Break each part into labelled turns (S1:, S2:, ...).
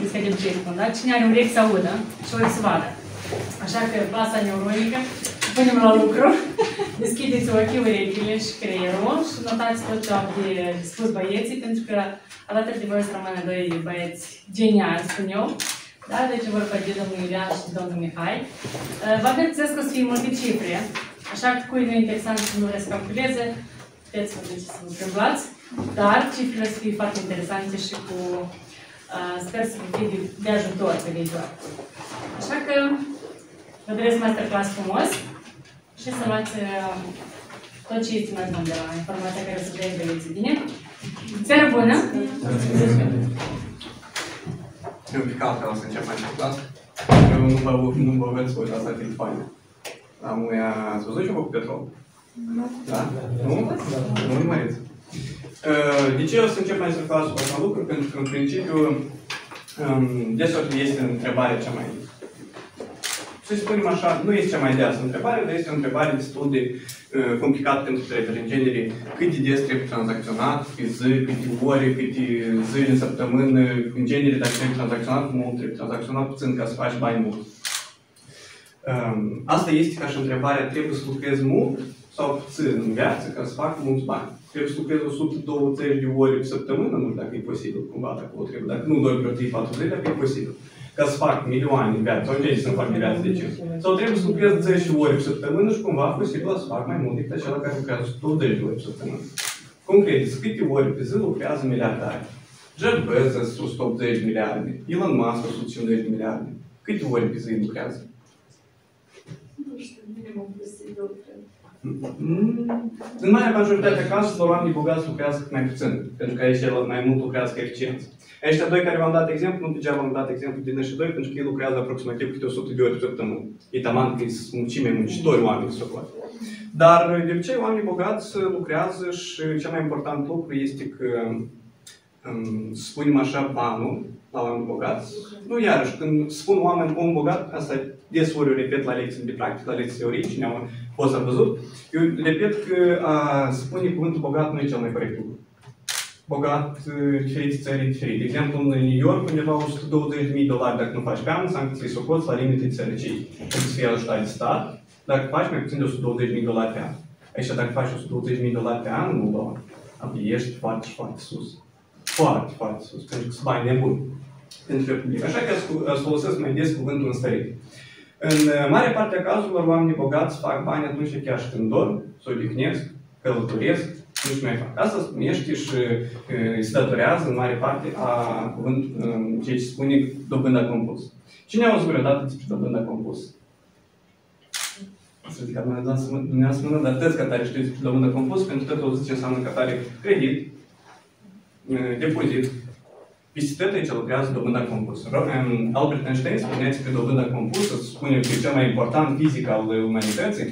S1: scădem ritmul, da? Cine are urechi să audă și ori să vadă. Așa că plasa neuronică, punem la lucru, deschideți ochii, urechile și creierul și notați tot ce au de spus băieții, pentru că alături de voi să rămână doi băieți geniali, spun eu. Da? Deci vor vorbi domnul Iulian și domnul Mihai. Vă avertizez că o să fie multe cifre, așa că cui nu e interesant să nu le calculeze, puteți să duceți să vă plimbați, dar cifrele să fie foarte interesante și cu, sper să vă fie de ajutor pe viitor. Așa că vă doresc masterclass frumos și să luați tot ce este mai bun de la informația care o să vă băieții, bine? Seară bună!
S2: E un pic altfel să încep masterclass. Nu vă veți voi la asta faină. Ați văzut și eu cu petrol? Da? Nu? Nu urmăriți. De ce o să încep masterclass-ul cu acest lucru? Pentru că, în principiu, deseori este întrebarea cea mai... Să spunem așa, nu este cea mai deasă întrebare, dar este o întrebare destul de complicată pentru traderi. În genere, cât de des trebuie tranzacționat, pe zi, câte ore, câte zile în săptămână, în genere, dacă trebuie tranzacționat mult, trebuie tranzacționat puțin ca să faci bani mult. Asta este ca și întrebarea, trebuie să lucrezi mult sau puțin în viață ca să fac mulți bani. Trebuie să lucrezi 120 de ore pe săptămână, nu știu dacă e posibil, cumva, dacă o trebuie, dacă nu doar vreo 3-4 zile, dacă e posibil. Ca să fac milioane în viață, sau în genere să-mi fac de viață, de ce? Sau trebuie să lucrez 10 ore pe săptămână și cumva posibil să fac mai mult decât acela care lucrează 120 de ore pe săptămână. Cum credeți, câte ori pe zi lucrează miliardari? Jeff Bezos 180 miliarde, Elon Musk 150 de miliarde. Câte ori pe zi lucrează?
S3: Nu știu, minimum posibil, cred.
S2: În marea majoritate a cazurilor, oamenii bogați lucrează cât mai puțin, pentru că aici mai mult lucrează ca eficiență. Ăștia doi care v-am dat exemplu, nu degeaba v-am dat exemplu din ăștia doi, pentru că ei lucrează aproximativ câte 100 de ori pe săptămână. E taman că sunt cei mai muncitori oameni să o facă. Dar, de obicei, oamenii bogați lucrează și cel mai important lucru este că, spunem așa, banul la oameni bogați. Nu iarăși, când spun om bogat, asta desori o repet la lecții de practică, la lecții teorii, cine a fost a văzut, eu repet că a spune cuvântul bogat nu e cel mai corect lucru. Bogat, diferite țări diferite. De exemplu, în New York, undeva $120.000, dacă nu faci pe an, înseamnă că ți-i socoți la limite țărăcii. Trebuie să fie ajutat de stat, dacă faci mai puțin de $120.000 pe an. Aici, dacă faci $120.000 pe an, nu, doamne, ești foarte, foarte sus. Foarte, foarte sus, pentru că sunt bani nebuni pentru public. Așa că îți folosesc mai des cuvântul înstărit. În mare parte a cazurilor, oamenii bogați fac bani atunci chiar și când dorm, se odihnesc, călătoresc, nu știu mai fac. Asta se numește și se datorează în mare parte a cuvântului, ceea ce spune dobânda compusă. Cine a auzit vreodată despre dobânda compusă? Să zic că dumneavoastră mână, dar tăți că tare știți despre dobânda compusă, pentru că tot o zice înseamnă că tare credit, depozit. Peste tot aici lucrează dobânda compusă. Albert Einstein spunea despre dobânda compusă, spune că e cel mai important fizic al umanității.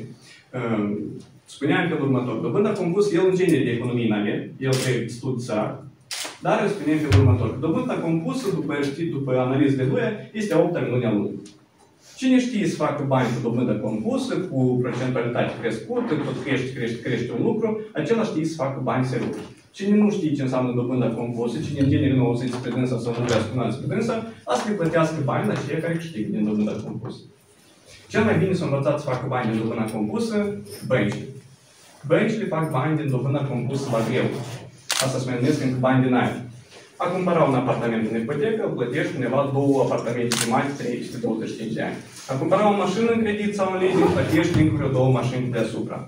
S2: Spunea în felul următor. Dobânda compusă, el în genere de economie n-avea, el trebuie studii sărac, dar el spunea în felul următor. Dobânda compusă, după analizele lui, este a 8-a minune a lunii. Cine știe să facă bani cu dobândă compusă, cu procentualitate crescută, tot crește un lucru, acela știe să facă bani serios. Cine nu știe ce înseamnă dobânda compusă, cine în genere nu auziți pe dânsa sau nu vrea să cunoaște pe dânsa, asta îi plătească bani la cei care câștigă din dobânda compusă. Cel mai bine s-a învățat să facă bani din dobânda compusă, băncile. Băncile fac bani din dobânda compusă la greu. Asta se mai numesc încă bani din aer. A cumpăra un apartament în ipotecă, îl plătești undeva 2 apartamente jumate, 325 de ani. A cumpăra o mașină în credit sau în leasing, plătești din vreo 2 mașini deasupra.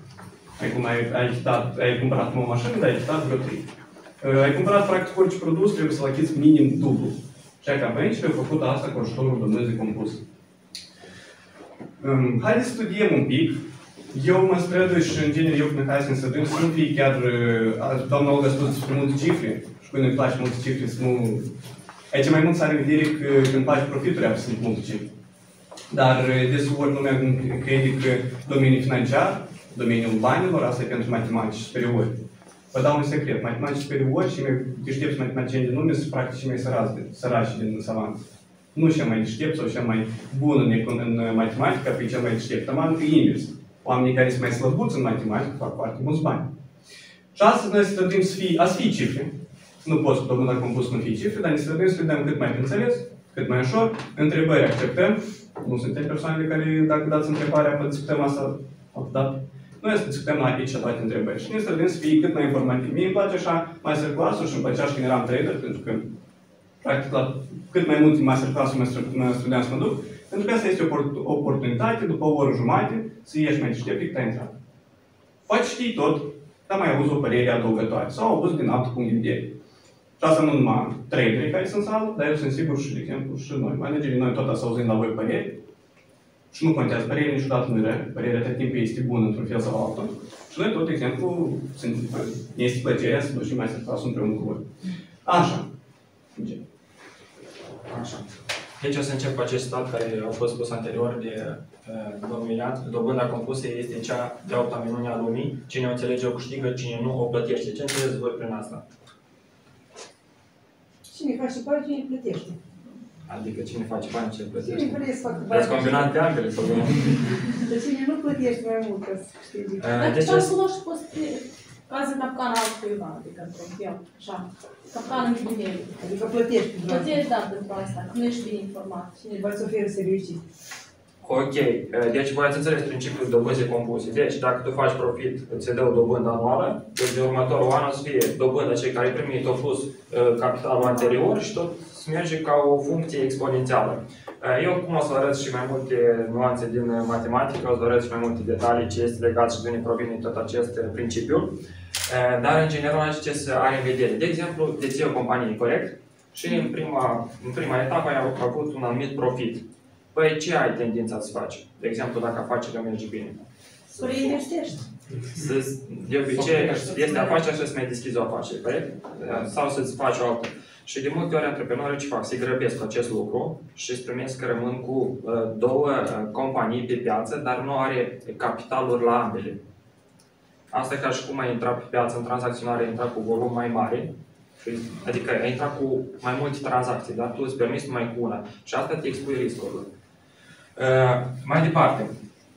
S2: Ai cumpărat o mașină, dar ai achitat vreo 3. Ai cumpărat practic orice produs, trebuie să-l achiți minim dublu. Și ca băncile au făcut asta cu ajutorul dobânzii compuse. Haideți să studiem un pic. Eu mă strădui și în genere eu când hai să ne străduim să nu fie chiar... Doamna Olga a spus despre multe cifre și când îmi place multe cifre să nu... Aici mai mult s-are în vedere că când faci profituri sunt multe cifre. Dar desori lumea crede că domeniul financiar, domeniul banilor, asta e pentru matematici superiori. Vă dau un secret. Matematici superiori și mai deștepți matematicieni din lume sunt practic și mai săraci din savanți. Nu cel mai deștept sau cel mai bun în matematică, pe cel mai deștept. Taman că invers. Oamenii care sunt mai slăbuți în matematică fac foarte mulți bani. Și astăzi noi să străduim să fie cifre. Nu poți cu dobânda compusă nu fie cifre, dar ne străduim să le dăm cât mai pe înțeles, cât mai ușor. Întrebări acceptăm. Nu suntem persoanele care, dacă dați întrebarea, apoi discutăm asta altă dată. Noi să discutăm aici toate întrebări. Și ne străduim să fie cât mai informativ. Mie îmi place așa masterclass-ul și îmi plăcea și când eram trader, pentru că practic la cât mai multe masterclass-uri mă străduiam să mă duc, pentru că asta este o oportunitate, după o oră jumate, să ieși mai deștept decât ai intrat. Poate știi tot, dar mai auzi o părere adăugătoare sau auzi din alt punct de vedere. Și asta nu numai traderii care sunt în sală, dar eu sunt sigur și, de exemplu, și noi. Managerii, noi tot să auzim la voi păreri. Și nu contează, părerea niciodată nu e rea, părerea atât timp este bună într-un fel sau altul. Și noi tot, de exemplu, ne este plăcerea să ducem mai să împreună cu voi. Așa.
S4: Așa. Deci o să încep cu acest stat care a fost spus anterior de domnul Ian. Dobânda compusă este cea de 8-a minune a lumii. Cine o înțelege o câștigă, cine nu o plătește. Ce înțelegeți voi prin asta?
S3: Cine face bani, cine plătește.
S4: Adică cine face bani, ce plătește?
S3: Cine vrei să facă bani?
S4: Veți combina de ambele sau nu?
S3: Dar cine nu plătește mai mult, ca să câștigi.
S1: Dar
S4: Deci
S1: ce cunoști fost caz de capcan altcuiva, adică într-un fel, așa, capcan în nivel.
S3: Adică plătești.
S1: Plătești, da, pentru asta, că nu ești bine informat.
S3: Cine va-ți oferă servicii.
S4: Ok, deci voi ați înțeles principiul dobânzii compuse. Deci, dacă tu faci profit, îți dă o dobândă anuală, deci de următorul an o să fie dobândă cei care ai primit, au plus capitalul anterior și tot merge ca o funcție exponențială. Eu cum o să vă arăt și mai multe nuanțe din matematică, o să vă arăt și mai multe detalii ce este legat și de unde provine tot acest principiu. Dar, în general, ce să are în vedere. De exemplu, deții o companie, corect? Și în prima etapă ai avut un anumit profit. Păi, ce ai tendința să faci? De exemplu, dacă afacerea merge bine?
S3: Să reinvestești.
S4: De obicei, este afacerea și să mai deschizi o afacere, corect? Sau să-ți faci o altă. Și de multe ori antreprenorii ce fac? Se grăbesc cu acest lucru și îți primesc că rămân cu două companii pe piață, dar nu are capitaluri la ambele. Asta e ca și cum ai intrat pe piață în tranzacționare, ai intrat cu volum mai mare, adică ai intrat cu mai multe tranzacții, dar tu îți permiți numai cu una. Și asta te expui riscurilor. Mai departe.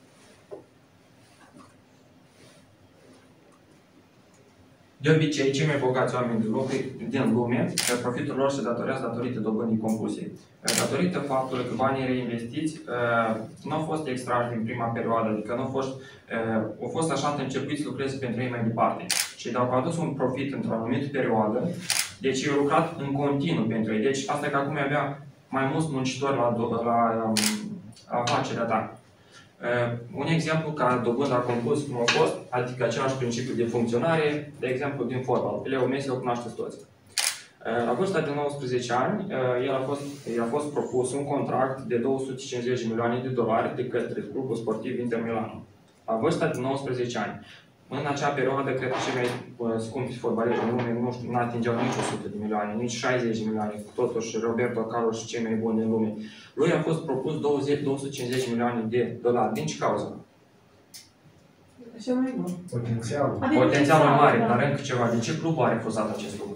S4: De obicei, cei mai bogați oameni din lume, profitul lor se datorează datorită dobândii compuse. Datorită faptului că banii reinvestiți nu au fost extrași din prima perioadă, adică au fost așa începuți să lucreze pentru ei mai departe. Și dacă au adus un profit într-o anumită perioadă, deci ei au lucrat în continuu pentru ei. Deci asta e că acum avea mai mulți muncitori la afacerea ta. Un exemplu ca dobânda compus cum a fost, adică același principiu de funcționare, de exemplu din fotbal. Pe Leo Messi îl cunoașteți toți. La vârsta de 19 ani, i-a fost propus un contract de 250 de milioane de dolari de către clubul sportiv Inter Milano. La vârsta de 19 ani. În acea perioadă, cred că cei mai scumpi fotbaliști în lume nu atingeau nici 100 de milioane, nici 60 de milioane. Totuși, Roberto Carlos și cei mai buni din lume. Lui a fost propus 250 milioane de dolari. Din ce cauză?
S3: Așa mai bun.
S5: Potențialul.
S4: Potențialul mare, dar încă ceva. De ce clubul a refuzat acest lucru?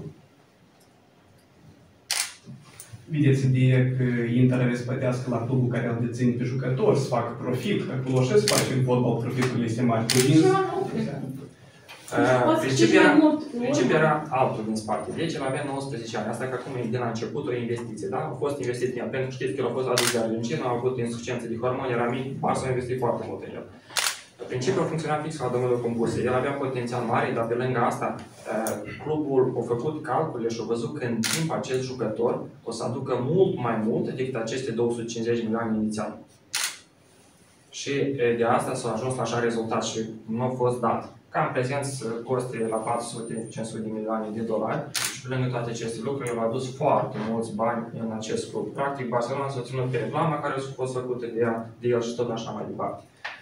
S2: Vedeți ideea că Inter are să plătească la clubul care îl deține pe jucători, să facă profit, că acolo și să face în fotbal profitul este mare.
S4: Principiul era altul din spate. Deci el avea 19 ani. Asta că acum e de la început o investiție, da? A fost investit în el. Pentru că știți că el a fost adus de Argentina, a avut insuficiență de hormoni, era mic, Barça a investit foarte mult în el. Principiul funcționa fix ca domnul compuse. El avea potențial mare, dar pe lângă asta, clubul a făcut calcule și a văzut că în timp acest jucător o să aducă mult mai mult decât aceste 250 milioane inițial. Și de asta s-a ajuns la așa rezultat și nu a fost dat. Ca în prezent să coste la 400-500 de milioane de dolari și pe lângă toate aceste lucruri, el a adus foarte mulți bani în acest club. Practic, Barcelona s-a ținut pe reclama care a fost făcută de el și tot așa mai departe.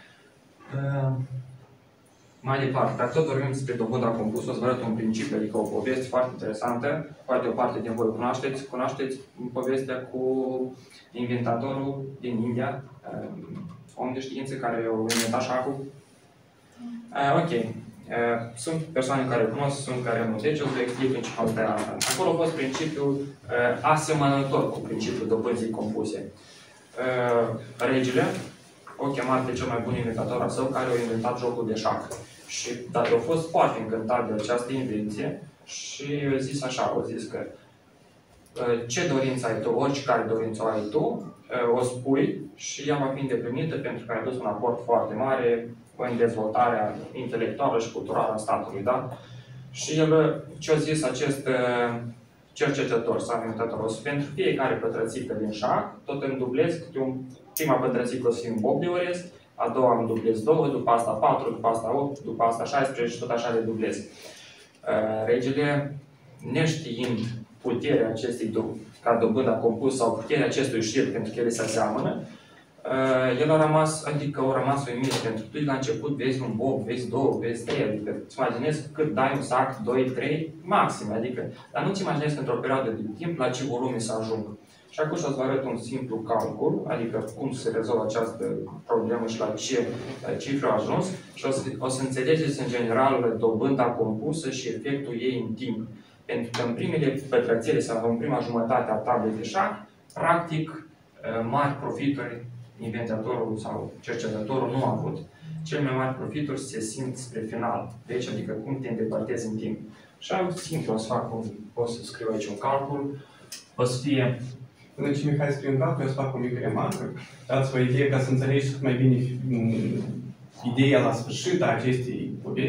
S4: Mai departe, dacă tot vorbim despre dobânda compusă, o să vă arăt un principiu, adică o poveste foarte interesantă. Poate o parte din voi cunoașteți povestea cu inventatorul din India, om de știință care a inventat șahul. Ok. Sunt persoane care cunosc, sunt care nu. Deci o să vă explic principiul de asta. Acolo a fost principiul asemănător cu principiul dobânzii compuse. Regele o chemat pe cel mai bun inventator al său, care a inventat jocul de șah. Și dar a fost foarte încântat de această invenție și a zis așa, a zis că ce dorință ai tu, oricare dorință ai tu, o spui și ea va fi îndeplinită pentru că ai dus un aport foarte mare în dezvoltarea intelectuală și culturală a statului, da? Și el, ce-a zis acest cercetător sau inventator, o să pentru fiecare pătrățică din șah, tot îmi dublez câte prima pătrățică o să fie un bob de orez, a doua îmi dublez 2, după asta 4, după asta 8, după asta 16 și tot așa le dublez. Regele, neștiind puterea acestei ca dobânda compus sau puterea acestui șir, pentru că ele se aseamănă, el a rămas, adică a rămas uimit, pentru că tu la început vezi un bob, vezi 2, vezi 3, adică îți imaginezi cât dai un sac, 2, 3, maxim, adică, dar nu-ți imaginezi într-o perioadă de timp la ce volume să ajungă. Și acum o să vă arăt un simplu calcul, adică cum se rezolvă această problemă și la ce cifră a ajuns și o să înțelegeți în general dobânda compusă și efectul ei în timp. Pentru că în primele pătrățele sau în prima jumătate a tablei de șah, practic, mari profituri inventatorul sau cercetătorul nu a avut. Cele mai mari profituri se simt spre final. Deci, adică cum te îndepărtezi în timp. Și simplu o să scriu aici un calcul, o să fie...
S2: Până ce Mihai scrie un calcul, eu să fac o mică remarcă. Dați-vă o idee ca să înțelegi cât mai bine ideea la sfârșit a acestei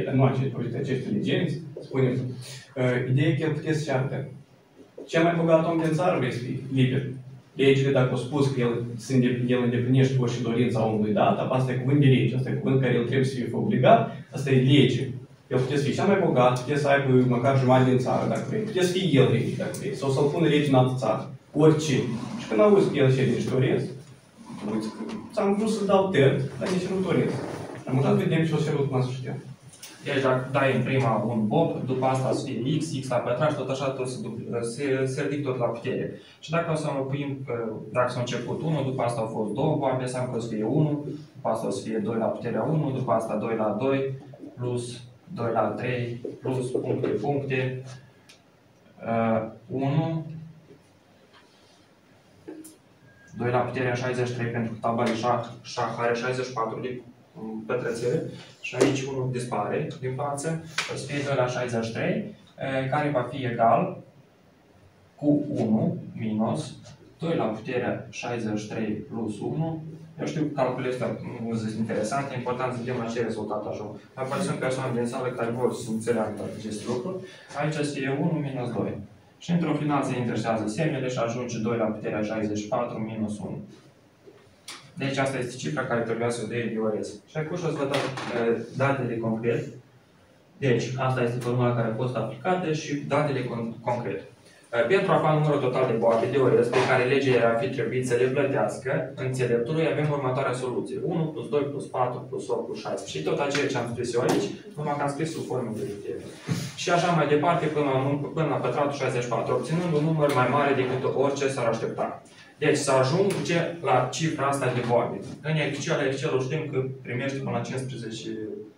S2: legenzi, spunem. Ideea că el puteți să ceartă. Cel mai bogat om din țară vrei să fii liber. Legile, dacă au spus că el îndeplinește orice dorința omului dat, asta e cuvânt de lege, asta e cuvânt care el trebuie să fie obligat, asta e lege. El puteți să fie cel mai bogat, puteți să aibă măcar jumătate din țară, dacă vrei. Puteți să fie el lege, dacă vrei. Sau să-l pună lege în altă țară. Orice. Și când auzi că el cere niște doresc, uite, ți-am vrut să dau tert, dar nici nu doresc. Am uitat, vedem ce o cerut până să știu.
S4: Deci dacă dai în prima un bob, după asta să fie x la pătrat și tot așa tot se ridică tot la putere. Și dacă o să înlocuim, dacă s-a început 1, după asta au fost 2 boabe, înseamnă că o să fie 1, după asta o să fie 2 la puterea 1, după asta 2 la 2, plus 2 la 3, plus puncte, 1, 2 la puterea 63 pentru că tabla de șah are 64 de pătrățele și aici unul dispare din față, o să fie 2 la 63, care va fi egal cu 1 minus 2 la puterea 63 plus 1. Eu știu că calculele astea nu sunt interesante, important să vedem la ce rezultat ajung. Apoi sunt persoane din sală care vor să înțeleagă toate aceste lucruri. Aici o să fie 1 minus 2. Și într-un final se inversează semnele și ajunge 2 la puterea 64 minus 1. Deci asta este cifra care trebuia să o dea de orez. Și acum o să vă dau datele concrete. Deci, asta este formula care a fost aplicată și datele concrete. Pentru a afla numărul total de boabe de orez pe care legea ar fi trebuit să le plătească, înțeleptului avem următoarea soluție. 1 plus 2 plus 4 plus 8 plus 6. Și tot aceea ce am scris eu aici, numai că am scris sub formă de și așa mai departe până la pătratul 64, obținând un număr mai mare decât orice s-ar aștepta. Deci să ajunge la cifra asta de boabe. În Excel știm că primești până la 15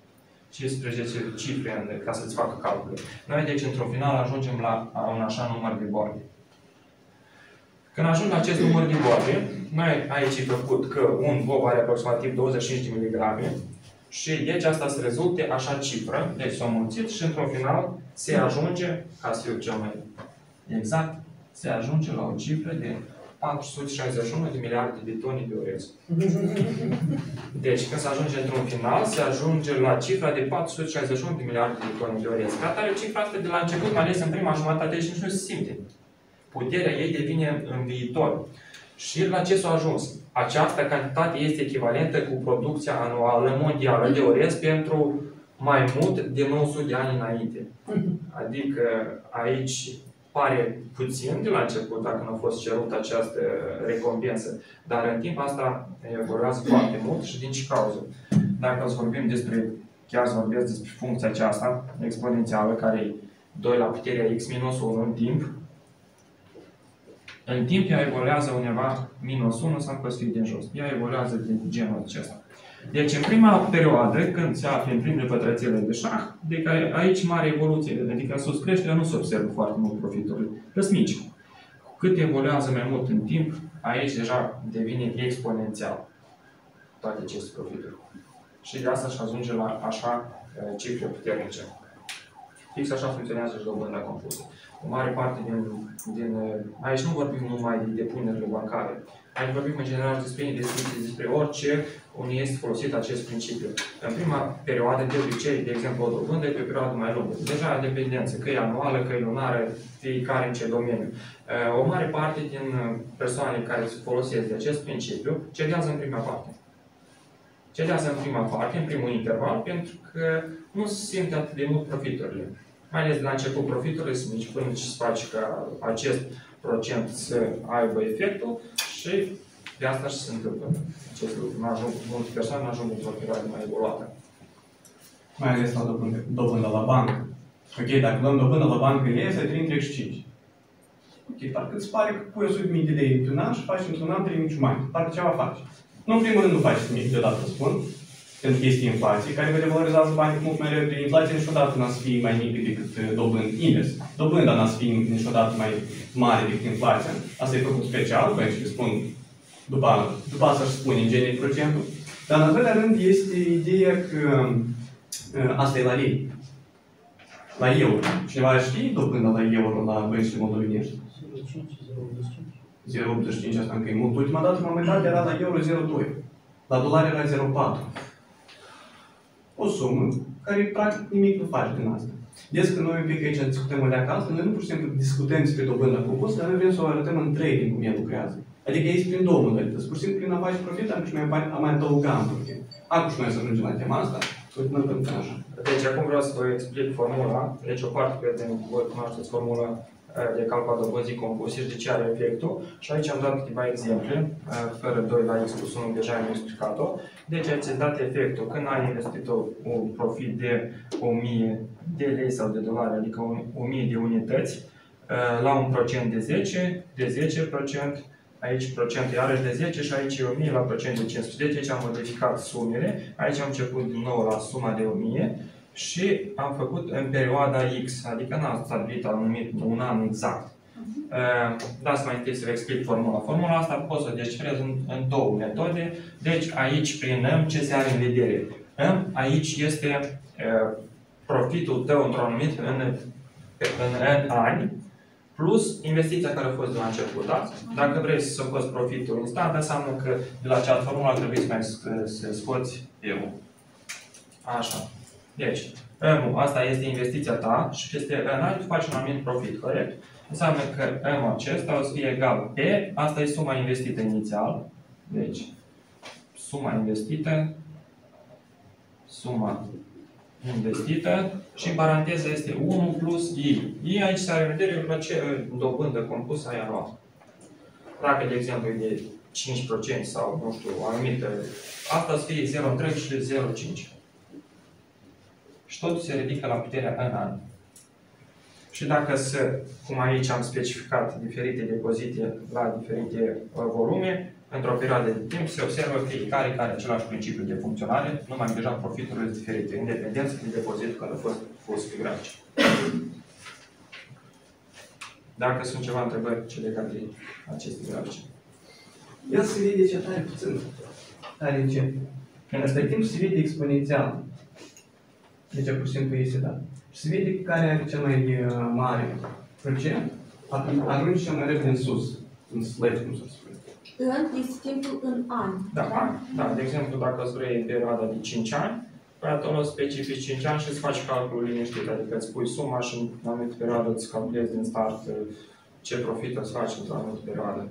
S4: cifre ca să-ți facă calcule. Noi, deci, într-un final, ajungem la un așa număr de boabe. Când ajung la acest număr de boabe, noi aici e făcut că un bob are aproximativ 25 de mg și deci asta se rezulte așa cifră, deci s-a mulțit și într-un final se ajunge, ca să fiu cel mai exact, se ajunge la o cifră de 461 de miliarde de tone de orez. Deci, când se ajunge într-un final, se ajunge la cifra de 461 de miliarde de tone de orez. Ca tare, cifra asta de la început, mai ales în prima jumătate, deci nici nu se simte. Puterea ei devine în viitor. Și la ce s-a ajuns? Această cantitate este echivalentă cu producția anuală mondială de orez pentru mai mult de 900 de ani înainte. Adică aici pare puțin de la început, dacă nu a fost cerută această recompensă, dar în timp asta evoluează foarte mult și din ce cauză? Dacă o să vorbim despre, chiar să vorbesc despre funcția aceasta exponențială, care e 2 la puterea x minus 1 în timp ea evoluează undeva minus 1 sau că să fie din jos. Ea evoluează de genul acesta. Deci, în prima perioadă, când se află în primele pătrățele de șah, adică aici mare evoluție, adică în sus creșterea nu se observă foarte mult profiturile, sunt mici. Cu cât evoluează mai mult în timp, aici deja devine exponențial toate aceste profituri. Și de asta și ajunge la așa cifre puternice. Fix așa funcționează și dobânda compusă. O mare parte aici nu vorbim numai de depunerile bancare. Aici vorbim în general despre investiții, despre orice unde este folosit acest principiu. În prima perioadă, de obicei, de exemplu, o dobândă e pe o perioadă mai lungă. Deja în dependență, că e anuală, că e lunară, fiecare în ce domeniu. O mare parte din persoanele care se folosesc de acest principiu cedează în prima parte. Cedează în prima parte, în primul interval, pentru că nu se simte atât de mult profiturile. Mai ales de la început, profiturile sunt mici, până ce se face ca acest procent să aibă efectul și de asta și se întâmplă acest lucru. Multe persoane nu ajung într-o perioadă mai evoluată.
S2: Mai ales la dobândă la bancă. Ok, dacă luăm dobândă la bancă iese 3,35. Ok, parcă îți pare că pui 100.000 de lei într-un an și faci într-un an 3.000 jumătate. Parcă ceva faci. Nu, în primul rând, nu faci nimic, deodată spun. Pentru că este inflație, care vă revalorizează banii mult mai repede. Inflația niciodată n-a să fie mai mică decât dobând. Invers. Dobânda n-a să fie niciodată mai mare decât inflația. Asta e făcut special, pentru că spun, după asta își spune în genere procentul. Dar în al doilea rând este ideea că asta e la lei. La euro. Cineva știe dobânda la euro la băncile moldovenești? 0,85, asta încă e mult. Ultima dată, în moment dat, era la euro 0,2. La dolari era 0,4. O sumă care practic nimic nu face din asta. Des că noi un pic aici discutăm o leacă asta, noi nu pur și simplu discutăm despre dobândă compusă, dar noi vrem să o arătăm în trading cum el lucrează. Adică este prin două modalități. Pur și simplu prin a face profit, dar și mai adăuga în profit. Acum și noi să ajungem la tema asta, să uităm pentru așa.
S4: Deci acum vreau să vă explic formula. Deci o parte pe voi cunoașteți formula de calcul a dobânzii compuse și de ce are efectul. Și aici am dat câteva exemple, fără 2 la x plus 1, deja am explicat-o. Deci aici ți-a dat efectul când ai investit un profit de 1000 de lei sau de dolari, adică 1000 de unități, la un procent de 10, de 10%, aici procent iarăși de 10 și aici e 1000 la procent de 15. Deci am modificat sumele, aici am început din nou la suma de 1000 și am făcut în perioada X, adică n-am stabilit, am numit un an exact. Dați mai întâi să vă explic formula. Formula asta pot să o descifrez în două metode. Deci aici prin M ce se are în vedere? M aici este profitul tău într-un anumit în ani plus investiția care a fost de la început. Da? Dacă vrei să scoți profitul instant, înseamnă că de la această formulă trebuie să scoți M-ul. Așa. Deci, M-ul, asta este investiția ta și peste în ani tu faci un anumit profit, corect? Înseamnă că M-ul acesta o să fie egal P, asta e suma investită inițial. Deci, suma investită și în paranteză este 1 plus I. I aici se are în vedere la ce dobândă compusă ai anual. Dacă, de exemplu, e de 5% sau, nu știu, o anumită, asta o să fie 0,3 și 0,5. Și totul se ridică la puterea în an. Și dacă cum aici am specificat diferite depozite la diferite volume, într-o perioadă de timp se observă fiecare care are același principiu de funcționare, numai deja profiturile sunt diferite, independență de depozit când a fost pus pe grafici. Dacă sunt ceva întrebări ce legat de aceste grafici.
S2: El se vede ce tare puțin. Tare încet. În acest timp se vede exponențial. Deci, pur și simplu, este dat. Și se vede care are cel mai mare procent, atunci cel mai repede în sus, în slide, cum să spune.
S5: Este timpul în ani.
S4: Da. De exemplu, dacă îți vrei perioada de 5 ani, pe atunci specifici 5 ani și îți faci calculul liniștit, adică îți pui suma și în o anumită perioadă îți calculezi din start ce profit îți faci într-o anumită perioadă.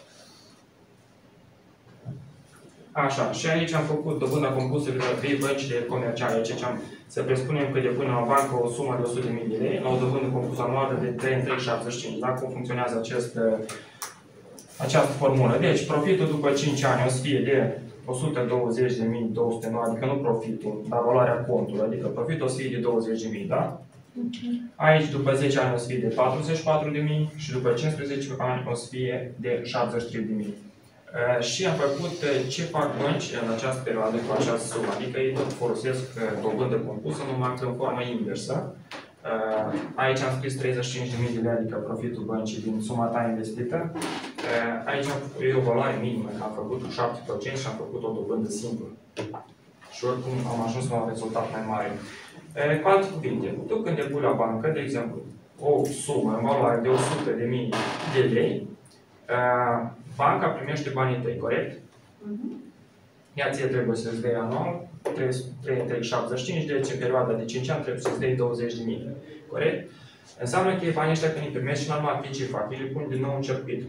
S4: Așa, și aici am făcut dobânda compusă de la 3 băncile comerciale. Aici să presupunem că depune la bancă o sumă de 100.000 de lei la o dobândă compusă anuală de 3,75. Da? Cum funcționează această formulă? Deci, profitul după 5 ani o să fie de 120.209, adică nu profitul, dar valoarea contului, adică profitul o să fie de 20.000, da? Aici, după 10 ani, o să fie de 44.000 și după 15 ani o să fie de 73.000. Și am făcut ce fac bănci în această perioadă cu această sumă. Adică ei tot folosesc dobândă compusă, numai că în formă inversă. Aici am scris 35.000 de lei, adică profitul băncii din suma ta investită. Aici e o valoare minimă, că am făcut 7% și am făcut o dobândă simplă. și oricum am ajuns la un rezultat mai mare. Cu alte cuvinte, tu când depui la bancă, de exemplu, o sumă în valoare de 100.000 de lei, banca primește banii tăi, corect? Ea ție trebuie să-ți dai anual 3,75, deci în perioada de 5 ani trebuie să-ți dai 20.000, corect? Înseamnă că banii ăștia când îi primești și normal ce fac, îi pun din nou în circuit.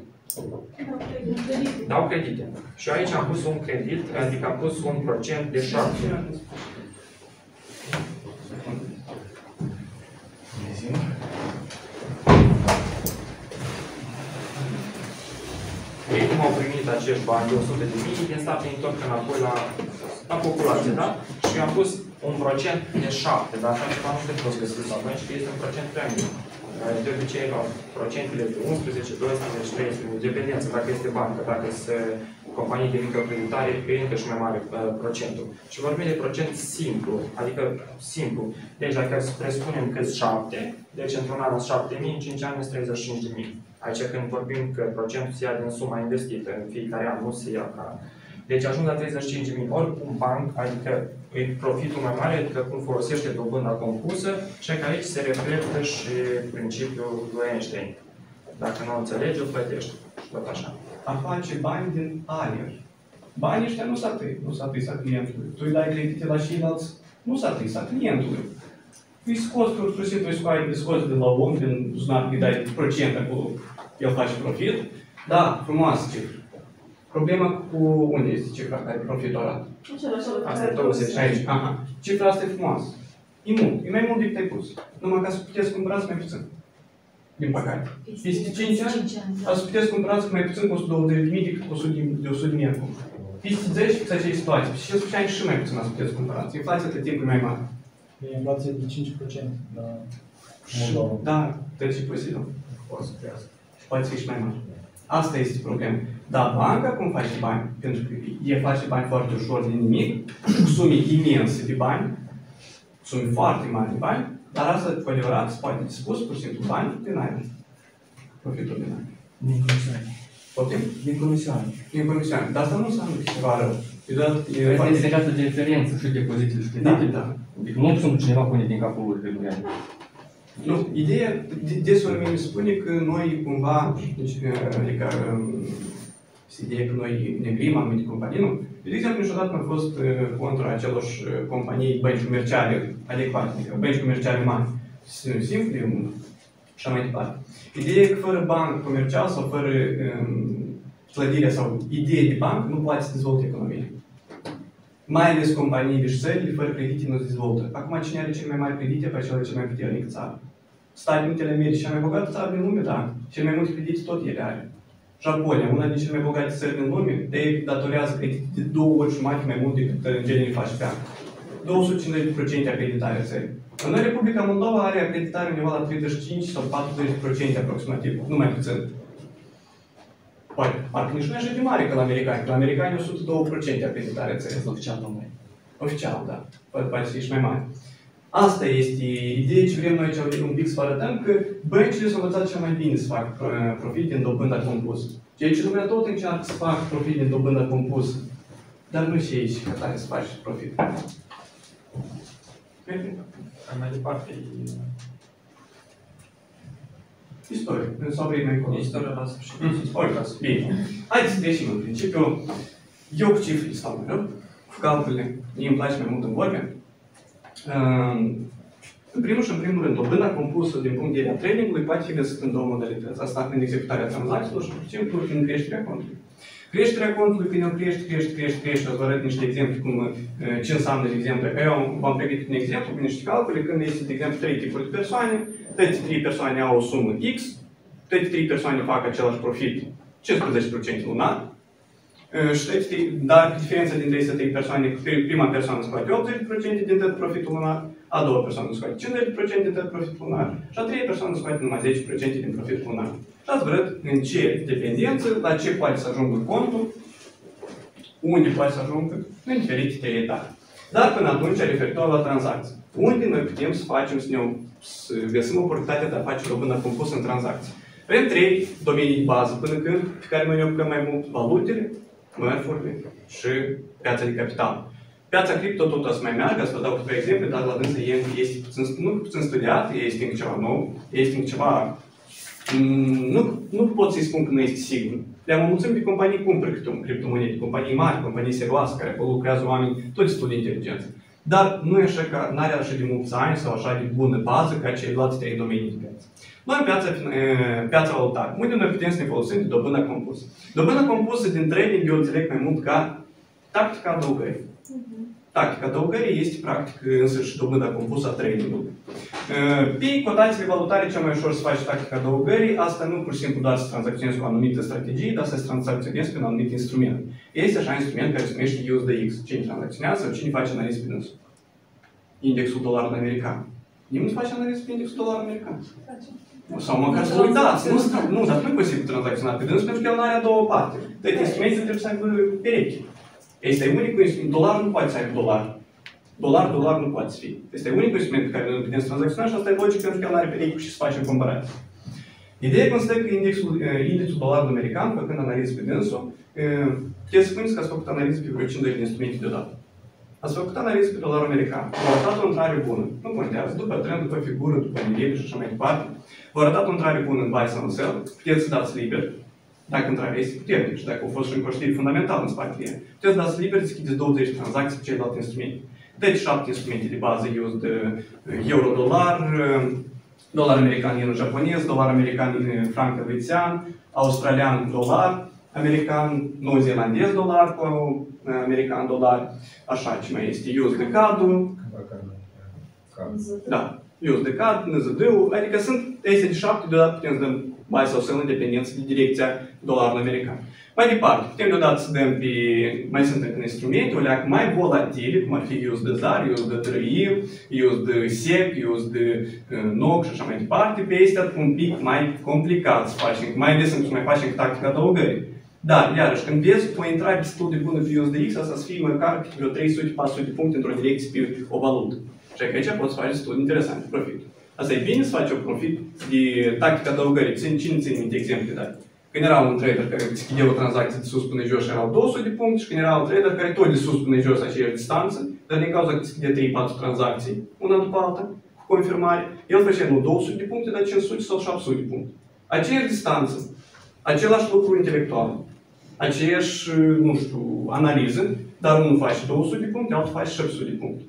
S4: Dau credite. Și aici am pus un credit, adică am pus un procent de 7. Ei cum au primit acești bani de 100.000, din stat îi întorc înapoi la populație, da? Și am pus un procent de 7, dar așa ceva nu te poți găsi sau noi, că este un procent prea mic. De obicei, la procentele de 11, 12, 13, dependență dacă este bancă, dacă sunt companii de microcreditare, e încă și mai mare procentul. Și vorbim de procent simplu, adică simplu. Deci dacă presupunem că sunt 7, deci într-un an sunt 7.000, în 5 ani sunt 35.000. Aici când vorbim că procentul se ia din suma investită, în fiecare an nu se ia ca... Deci ajung la 35.000 ori un banc, adică e profitul mai mare decât cum folosește dobânda compusă și că aici se reflectă și principiul lui Einstein. Dacă nu o înțelegi, o plătești. Și tot așa.
S2: A face bani din aer. Banii ăștia nu s-a tăi, nu s-a tăi sa clientului. Tu îi dai credite la ceilalți, nu s-a tăi sa clientului. Îi scoți, pur și simplu, îi scoți de la om, din buzunar, îi dai procent acolo, el face profit. Da, frumoasă cifră. Problema cu unde este cifra care profitul arată?
S4: Asta e 20.
S2: Aici. Aha. Cifra asta e frumoasă. E mult. E mai mult decât ai pus. Numai ca să puteți cumpărați mai puțin. Din păcate. Peste 5 ani, ca să puteți cumpărați mai puțin cu 120.000 decât cu 100.000 acum. Peste 10, fix aceea situație. Peste 15 ani și mai puțin să puteți cumpărați. Inflația de timpul mai mare.
S6: E inflație de 5%.
S2: Da, deci e posibil.
S4: Poate să crească.
S2: Și poate fi și mai mare. Asta este problema. Dar banca cum face bani? Pentru că ea face bani foarte ușor din nimic, cu sume imense de bani, sume foarte mari de bani, dar asta, cu adevărat, se poate dispus, pur și simplu, bani din aer. Profitul din aer.
S6: Din comisioane.
S2: Poftim?
S6: Din comisioane.
S2: Din comisioane. Dar asta nu înseamnă că ceva rău.
S7: Este legată de diferență și depozitele și creditele.
S2: Da.
S7: Adică nu sunt cineva pune din capul lui de 2 ani.
S2: Nu, ideea, deseori mi spune că noi cumva, adică, ideea că noi negrim anumite companii, nu. De exemplu, niciodată nu am fost contra acelorși companii, bănci comerciale adecvate, adică bănci comerciale mari, simple, și mai departe. Ideea e că fără banc comercial sau fără clădire sau idee de banc, nu poate să dezvolte economia. Mai ales companiile și țările, fără credite, nu se dezvoltă. Acum, cine are cele mai mari credite, pe acela cel mai puternic țară. Statele Unite ale Americii, cea mai bogată țară din lume, da. Cele mai multe credite tot ele are. Japonia, una din cele mai bogate țări din lume, de ei datorează credite de 2 ori și mai mult decât în genere face pe an. 250% acreditare țării. În noi, Republica Moldova are acreditare undeva la 35 sau 40% aproximativ, nu mai puțin. Parcă nici nu e așa de mare ca la americani. La americani 102% acreditare țării.
S7: Oficial nu mai.
S2: Oficial, da. Poate fi și mai mare. Asta este ideea ce vrem noi un pic să vă arătăm, că băncile s-au învățat cel mai bine să fac profit din dobânda compusă. Ceea ce lumea tot încearcă să facă profit din dobânda compusă. Dar nu și aici că tare să faci profit.
S4: Mai departe,
S2: Istorie. Sau vrei mai încolo?
S4: istoria la sfârșit.
S2: Ok, bine. Haideți să trecem în principiu. Eu cu cifrele stau mai rău, cu calculele. Mie îmi place mai mult în vorbe. În primul și în primul rând, dobânda compusă din punct de vedere a tradingului poate fi găsită în două modalități. Asta în executarea tranzacțiilor și, pur și simplu, în creșterea contului. Creșterea contului, când el crește, o să vă arăt niște exemple cum ce înseamnă, de exemplu, eu v-am pregătit un exemplu cu niște calcule, când este, de exemplu, 3 tipuri de persoane, toate 3 persoane au o sumă X, toate 3 persoane fac același profit, 15% lunar, dar diferența dintre aceste 3 persoane, prima persoană scoate 80% din tot profitul lunar, a doua persoană scoate 50% din tot profitul lunar și a treia persoană scoate numai 10% din profitul lunar. Și ați văzut în ce dependență, la ce poate să ajungă contul, unde poate să ajungă, în diferite 3 etape. Dar până atunci, referitor la tranzacții, unde noi putem să facem, să găsim oportunitatea de a face dobânda compusă în tranzacții. Avem 3 domenii de bază până când, pe care noi ne ocupăm mai mult, valutele, mărfurile și piața de capital. Piața cripto tot o să mai meargă, să vă dau câteva exemple, dar la dânsă este puțin, nu puțin studiat, este încă ceva nou, este încă ceva... Nu pot să-i spun că nu este sigur. Le-am o mulțime de companii cumpără criptomonede, companii mari, companii serioase, care acolo lucrează oameni tot destul de inteligenți. Dar nu e așa că n-are așa de mulți ani sau așa de bună bază ca ceilalți 3 domenii de piață. Noi în piața valutară, unde noi putem să ne folosim de dobânda compusă. Dobânda compusă din trading eu înțeleg mai mult ca tactica adăugării. Tactica adăugării este practic însăși dobânda compusă a tradingului. Pe cotațiile valutare cel mai ușor să faci tactica adăugării, asta nu pur și simplu doar să tranzacționezi cu o anumită strategie, dar să tranzacționezi cu un anumit instrument. Este așa instrument care se numește USDX. Cine tranzacționează sau cine face analiză pe dânsul? Indexul dolarului american. Nimeni nu face analiză pe indexul dolarului american. Sau măcar să uitați. Nu, dar nu e posibil tranzacționa pe dânsul pentru că el nu are a doua parte. Deci instrumentul trebuie să aibă pereche. Este unicul instrument. Dolar nu poate să aibă dolar. Dolar nu poate fi. Este unicul instrument pe care noi putem să tranzacționa și asta e logic pentru că el are pereche și să facem comparație. Ideea constă că indexul dolarului american, făcând analiză pe dânsul, puteți să spuneți că ați făcut analiză pe vreo 5 de instrumente deodată. Ați făcut analiză pe dolarul american. V-a arătat o intrare bună. Nu contează. După trend, după figură, după nivel și așa mai departe. V-a arătat o intrare bună în buy sau în sell. Puteți să dați liber. Dacă intrarea este puternică și dacă au fost și un coștiri fundamental în spatele ei. Puteți să dați liber să deschideți 20 de tranzacții pe celelalte instrumente. Deci 7 instrumente de bază USD, euro-dolar, dolar american yen japonez, dolar american franc elvețian, australian dolar, american nou-zeelandez dolar cu american dolar, așa ce mai este USD CAD-ul, da, USD CAD, NZD-ul, adică sunt este de 7, deodată putem să dăm buy sau sell în dependență de direcția dolarului american. Mai departe, putem deodată să dăm pe, mai sunt încă instrumente, o leacă mai volatile, cum ar fi USD ZAR, USD TRI, USD SEC, USD NOC și așa mai departe, pe astea un pic mai complicat să facem, mai ales să mai facem tactica adăugării. Dar, iarăși, când vezi o intrare destul de bună pe USDX, asta să fie măcar vreo 300-400 de puncte într-o direcție pe o valută. Și aici poți face destul de interesant, profit. Asta e bine să faci o profit de tactica adăugării. Cine ține minte exemple date? Când era un trader care deschidea o tranzacție de sus până jos și erau 200 de puncte și când era un trader care tot de sus până jos aceeași distanță, dar din cauza că deschidea 3-4 tranzacții, una după alta, cu confirmare, el făcea nu 200 de puncte, dar 500 sau 700 de puncte. Aceeași distanță, același lucru intelectual, aceeași, nu știu, analiză, dar unul face 200 de puncte, altul face 700 de puncte.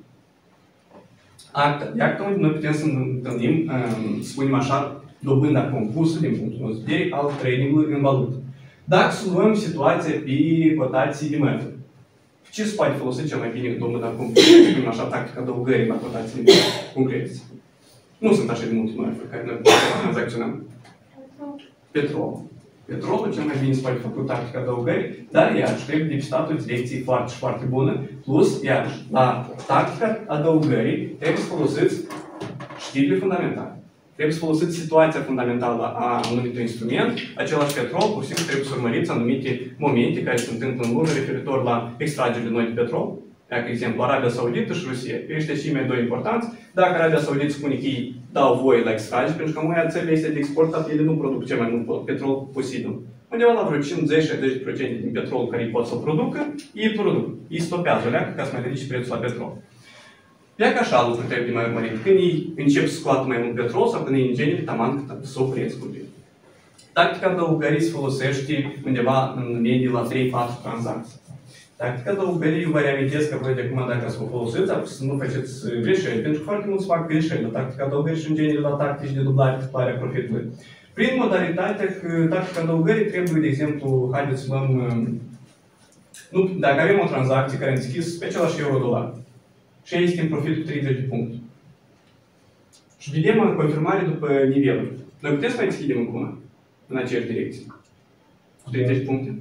S2: Iată unde noi putem să întâlnim, să spunem așa, dobânda compusă din punctul nostru de vedere al tradingului în valută. Dacă să luăm situația pe cotații de mărfuri, ce se poate folosi cel mai bine dobânda compusă, prin așa tactica adăugării la cotații de concrete? Nu sunt așa de multe mărfuri care noi putem să tranzacționăm. Petrol. Petrolul cel mai bine se poate făcut tactica adăugării, dar iarăși trebuie depistat o direcție foarte, foarte bună, plus, iarăși, la tactica adăugării trebuie să folosiți știrile fundamentale. Trebuie să folosiți situația fundamentală a anumitui instrument, același petrol, pur și simplu trebuie să urmăriți anumite momente care se întâmplă în lume referitor la extragerile noi de petrol. De exemplu, Arabia Saudită și Rusia. Ăștia cei mai doi importanți. Dacă Arabia Saudită spune că ei dau voie la extragere, pentru că în țările este de exportat, ele nu produc cel mai mult petrol posibil. Undeva la vreo 50-60% din petrol care ei pot să-l producă, ei produc. Ei stopează o leacă ca să mai ridice prețul la petrol. Pleacă așa lucruri trebuie mai urmărit. Când ei încep să scoată mai mult petrol sau când ei în genere taman cât să opresc cu bine. Tactica adăugării se folosește undeva în medie la 3-4 tranzacții. Tactica adăugării, eu vă reamintesc că voi de acum dacă să o folosiți, să nu faceți greșeli, pentru că foarte mulți fac greșeli la tactica adăugării și în genere la tactici de dublare, cuplarea profitului. Prin modalitatea că tactica adăugării trebuie, de exemplu, haideți să luăm, dacă avem o tranzacție care am deschis pe același euro-dolar și este în profit cu 30 de puncte. Și vedem în confirmare după nivelul. Noi putem să mai deschidem încă una, în aceeași direcție, cu 30 de puncte?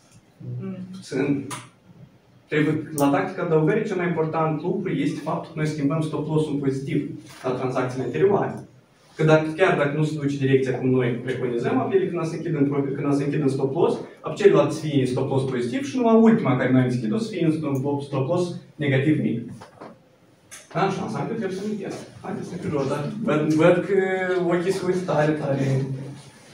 S2: La tactica adăugării, cel mai important lucru este faptul că noi schimbăm stop loss-ul pozitiv la tranzacțiile anterioare. Că chiar dacă nu se duce direcția cum noi preconizăm, apele când se închid în stop loss, celălalt să fie stop loss pozitiv și numai ultima care noi am deschid-o să fie în stop loss negativ mic. Da, și înseamnă că trebuie să amintesc. Haideți să fiu dar văd că ochii se uită tare, tare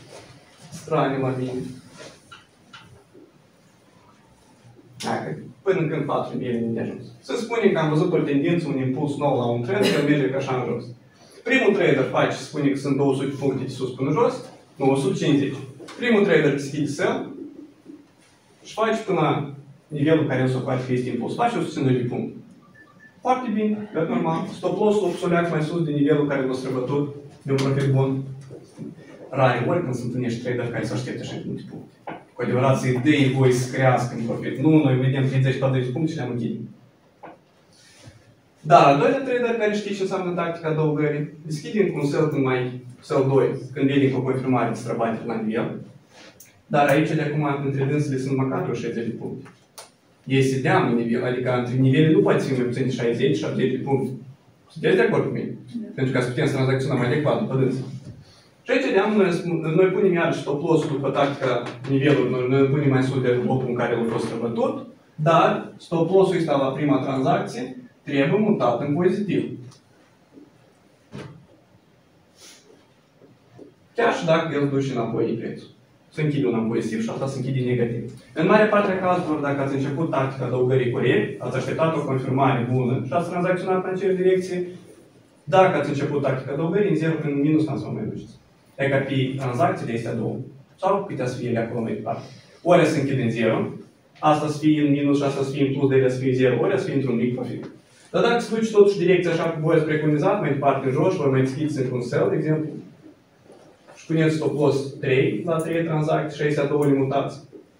S2: strani la mine. până când 4 nivele de ajuns. Să spunem că am văzut o tendință, un impuls nou la un trend, că merge ca așa în jos. Primul trader face, spune că sunt 200 puncte de sus până jos, 950. Primul trader deschide sell și face până la nivelul care o să face că este impuls. Face 150 de puncte. Foarte bine, pe normal. Stop loss-ul o leac mai sus de nivelul care l-a străbătut de un profit bun. Rare ori când se întâlnește trader care să aștepte așa de multe puncte. Cu adevărat să-i dă voie să crească în profit. Nu, noi vedem 30-40 puncte și le-am închidem. Dar al doilea trader care știe ce înseamnă tactica adăugării, deschide cu un sell când mai sell 2, când vede cu o confirmare de străbateri la nivel. Dar aici de acum între dânsele sunt măcar vreo 60 de puncte. Ei se dea în nivel, adică între nivele nu poate fi mai puțin de 60-70 de puncte. Sunteți de acord cu mine? Pentru ca să putem să tranzacționa mai adecvat după dânsă. Și aici noi punem iarăși stop loss-ul după tactica nivelului, noi punem mai sus de locul în care l-a fost străbătut, dar stop loss-ul ăsta la prima tranzacție trebuie mutat în pozitiv. Chiar și dacă el duce înapoi prețul. Se închide una în pozitiv și alta se închide negativ. În mare parte a cazurilor, dacă ați început tactica adăugării corect, ați așteptat o confirmare bună și ați tranzacționat în aceeași direcție, dacă ați început tactica adăugării, în 0 până în minus n-ați să mai duceți. E ca pe tranzacțiile astea două. Sau putea să fie ele acolo mai departe. Ori se închide în 0, asta să fie în minus și asta să fie în plus, de ele să fie 0, ori să fie într-un mic profit. Dar dacă se duci totuși direcția așa cum voi ați preconizat, mai departe în jos, ori mai deschideți într-un sell, de exemplu, și puneți stop loss 3 la 3 tranzacții și aici două le mutați.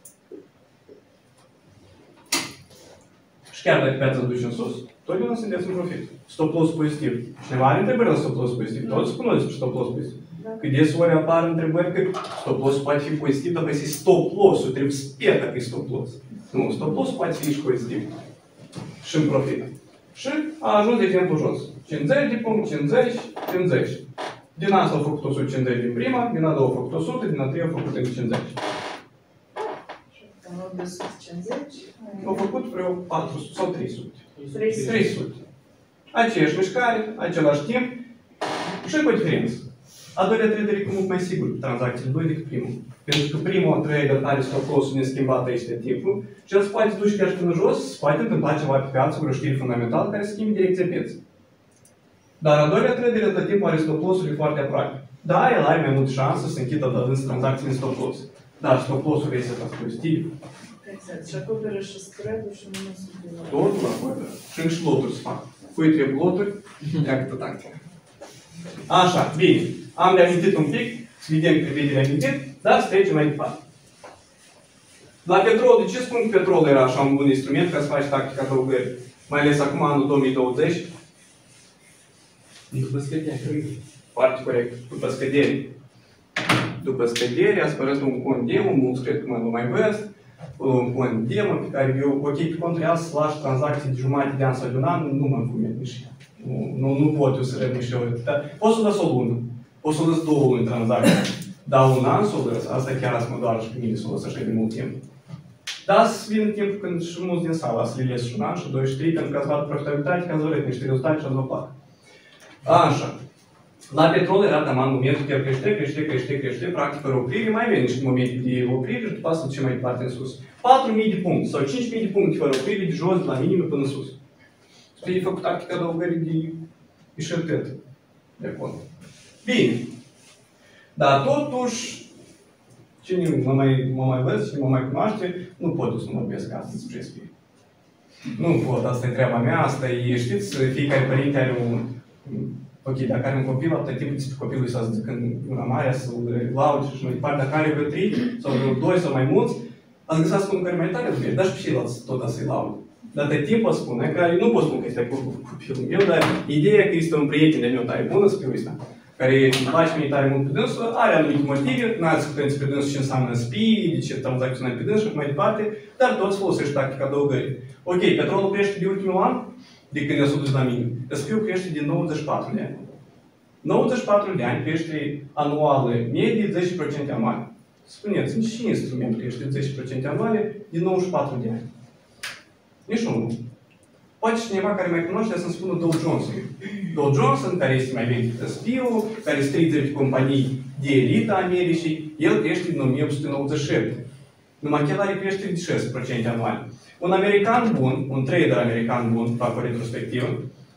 S2: Și chiar dacă piața duce în sus, totdeauna sunteți în profit. Stop loss pozitiv. Cineva are întrebări la stop loss pozitiv. Toți cunoaște stop loss pozitiv. Că desori apar întrebări că stop loss poate fi pozitiv, dacă este stop loss-ul, trebuie să sper dacă e stop loss. Nu, stop loss poate fi și pozitiv. Și în profit. Și a ajuns, de exemplu, jos. 50 de punct, 50, 50. Din asta au făcut 150 din prima, din a doua au făcut 100, din a treia au făcut 50.
S3: De sus 50.
S2: Au făcut vreo 400 sau 300. 300. Aceeași mișcare, același timp și cu diferență. A doilea trader e cu mult mai sigur tranzacțiile lui decât primul. Pentru că primul trader are stop loss-ul neschimbat aici de timpul și el se poate duce chiar până jos, se poate întâmpla ceva pe piață, vreo știri fundamentală care schimbe direcția pieței. Dar al doilea trader tot timpul are stop loss-ul foarte aproape. Da, el are mai multe șanse să închidă dădând tranzacții în stop loss. Dar stop loss-ul este pozitiv.
S3: Exact. Și acoperă și spread-ul și minusul de la.
S2: Totul acoperă. Și loturi se fac. Cui trebuie loturi, ia câtă tactică. Așa, bine. Am reamintit un pic, să vedem că bine reamintit, dar să trecem mai departe. La petrol, de ce spun că petrolul era așa un bun instrument ca să faci tactica adăugării? Mai ales acum, anul 2020.
S7: După scădere.
S2: Foarte corect. După scădere. După scădere, ați părăsit un cont demo, mulți cred că mă nu mai văd. Un cont demo pe care eu, ok, pe contul ea să lași tranzacții de jumătate de an sau de un an, nu mă înfumet nici ea. Nu pot eu să răd nici eu. Pot să lăs o lună. Pot să lăs 2 luni tranzacții. Dar un an să o lăs, asta chiar ați mă doar și pe mine să o lăs așa de mult timp. Dar să vină timpul când și mulți din sala să le ies și un an, și 2 și 3, pentru că ați luat profitabilitate, că ați văzut niște rezultate și ați vă plac. Așa. La petrol era taman momentul că el crește, practic fără oprire, mai vine niște momente de oprire și după asta duce mai departe în sus. 4.000 de puncte sau 5.000 de puncte fără oprire, de jos, de la minim până sus. Spre de făcut tactica adăugării de ieșirtătă de acolo. Bine. Dar totuși, cine mă mai văd, cine mă mai cunoaște, nu pot să vorbesc astăzi despre spie. Nu pot, asta e treaba mea, asta e, știți, fiecare părinte are un... Ok, dacă are un copil, atâta timp despre copilul să zică în una mare, să-l laude și mai departe, dacă are vreo 3 sau vreo 2 sau mai mulți, ați găsească unul care mai tare îl dar și pe ceilalți tot să-i laude. Dar de timp o spune că nu pot spune că este cu copilul meu, dar ideea că este un prieten de-a meu tare bună, spiul ăsta, care îmi place mie tare mult pe dânsul, are anumite motive, n-ați cutenți pe dânsul ce înseamnă spii, de ce tranzacționăm pe dânsul și mai departe, dar toți folosești tactica adăugării. Ok, petrolul crește de ultimul an, de când s-a dus la minim. Spiul crește de 94 de ani. 94 de ani crește anuală medie 10% anuale. Spuneți-mi, ce instrument crește 10% anuale din 94 de ani? Nici unul. Poate cineva care mai cunoaște să-mi spună Dow Johnson. Dow Johnson, care este mai vechi decât SPIU, care este 30 companii de elită a Americii, el crește din 1897. numai că el are creștere de 6% anual. Un american bun, un trader american bun, fac o retrospectivă,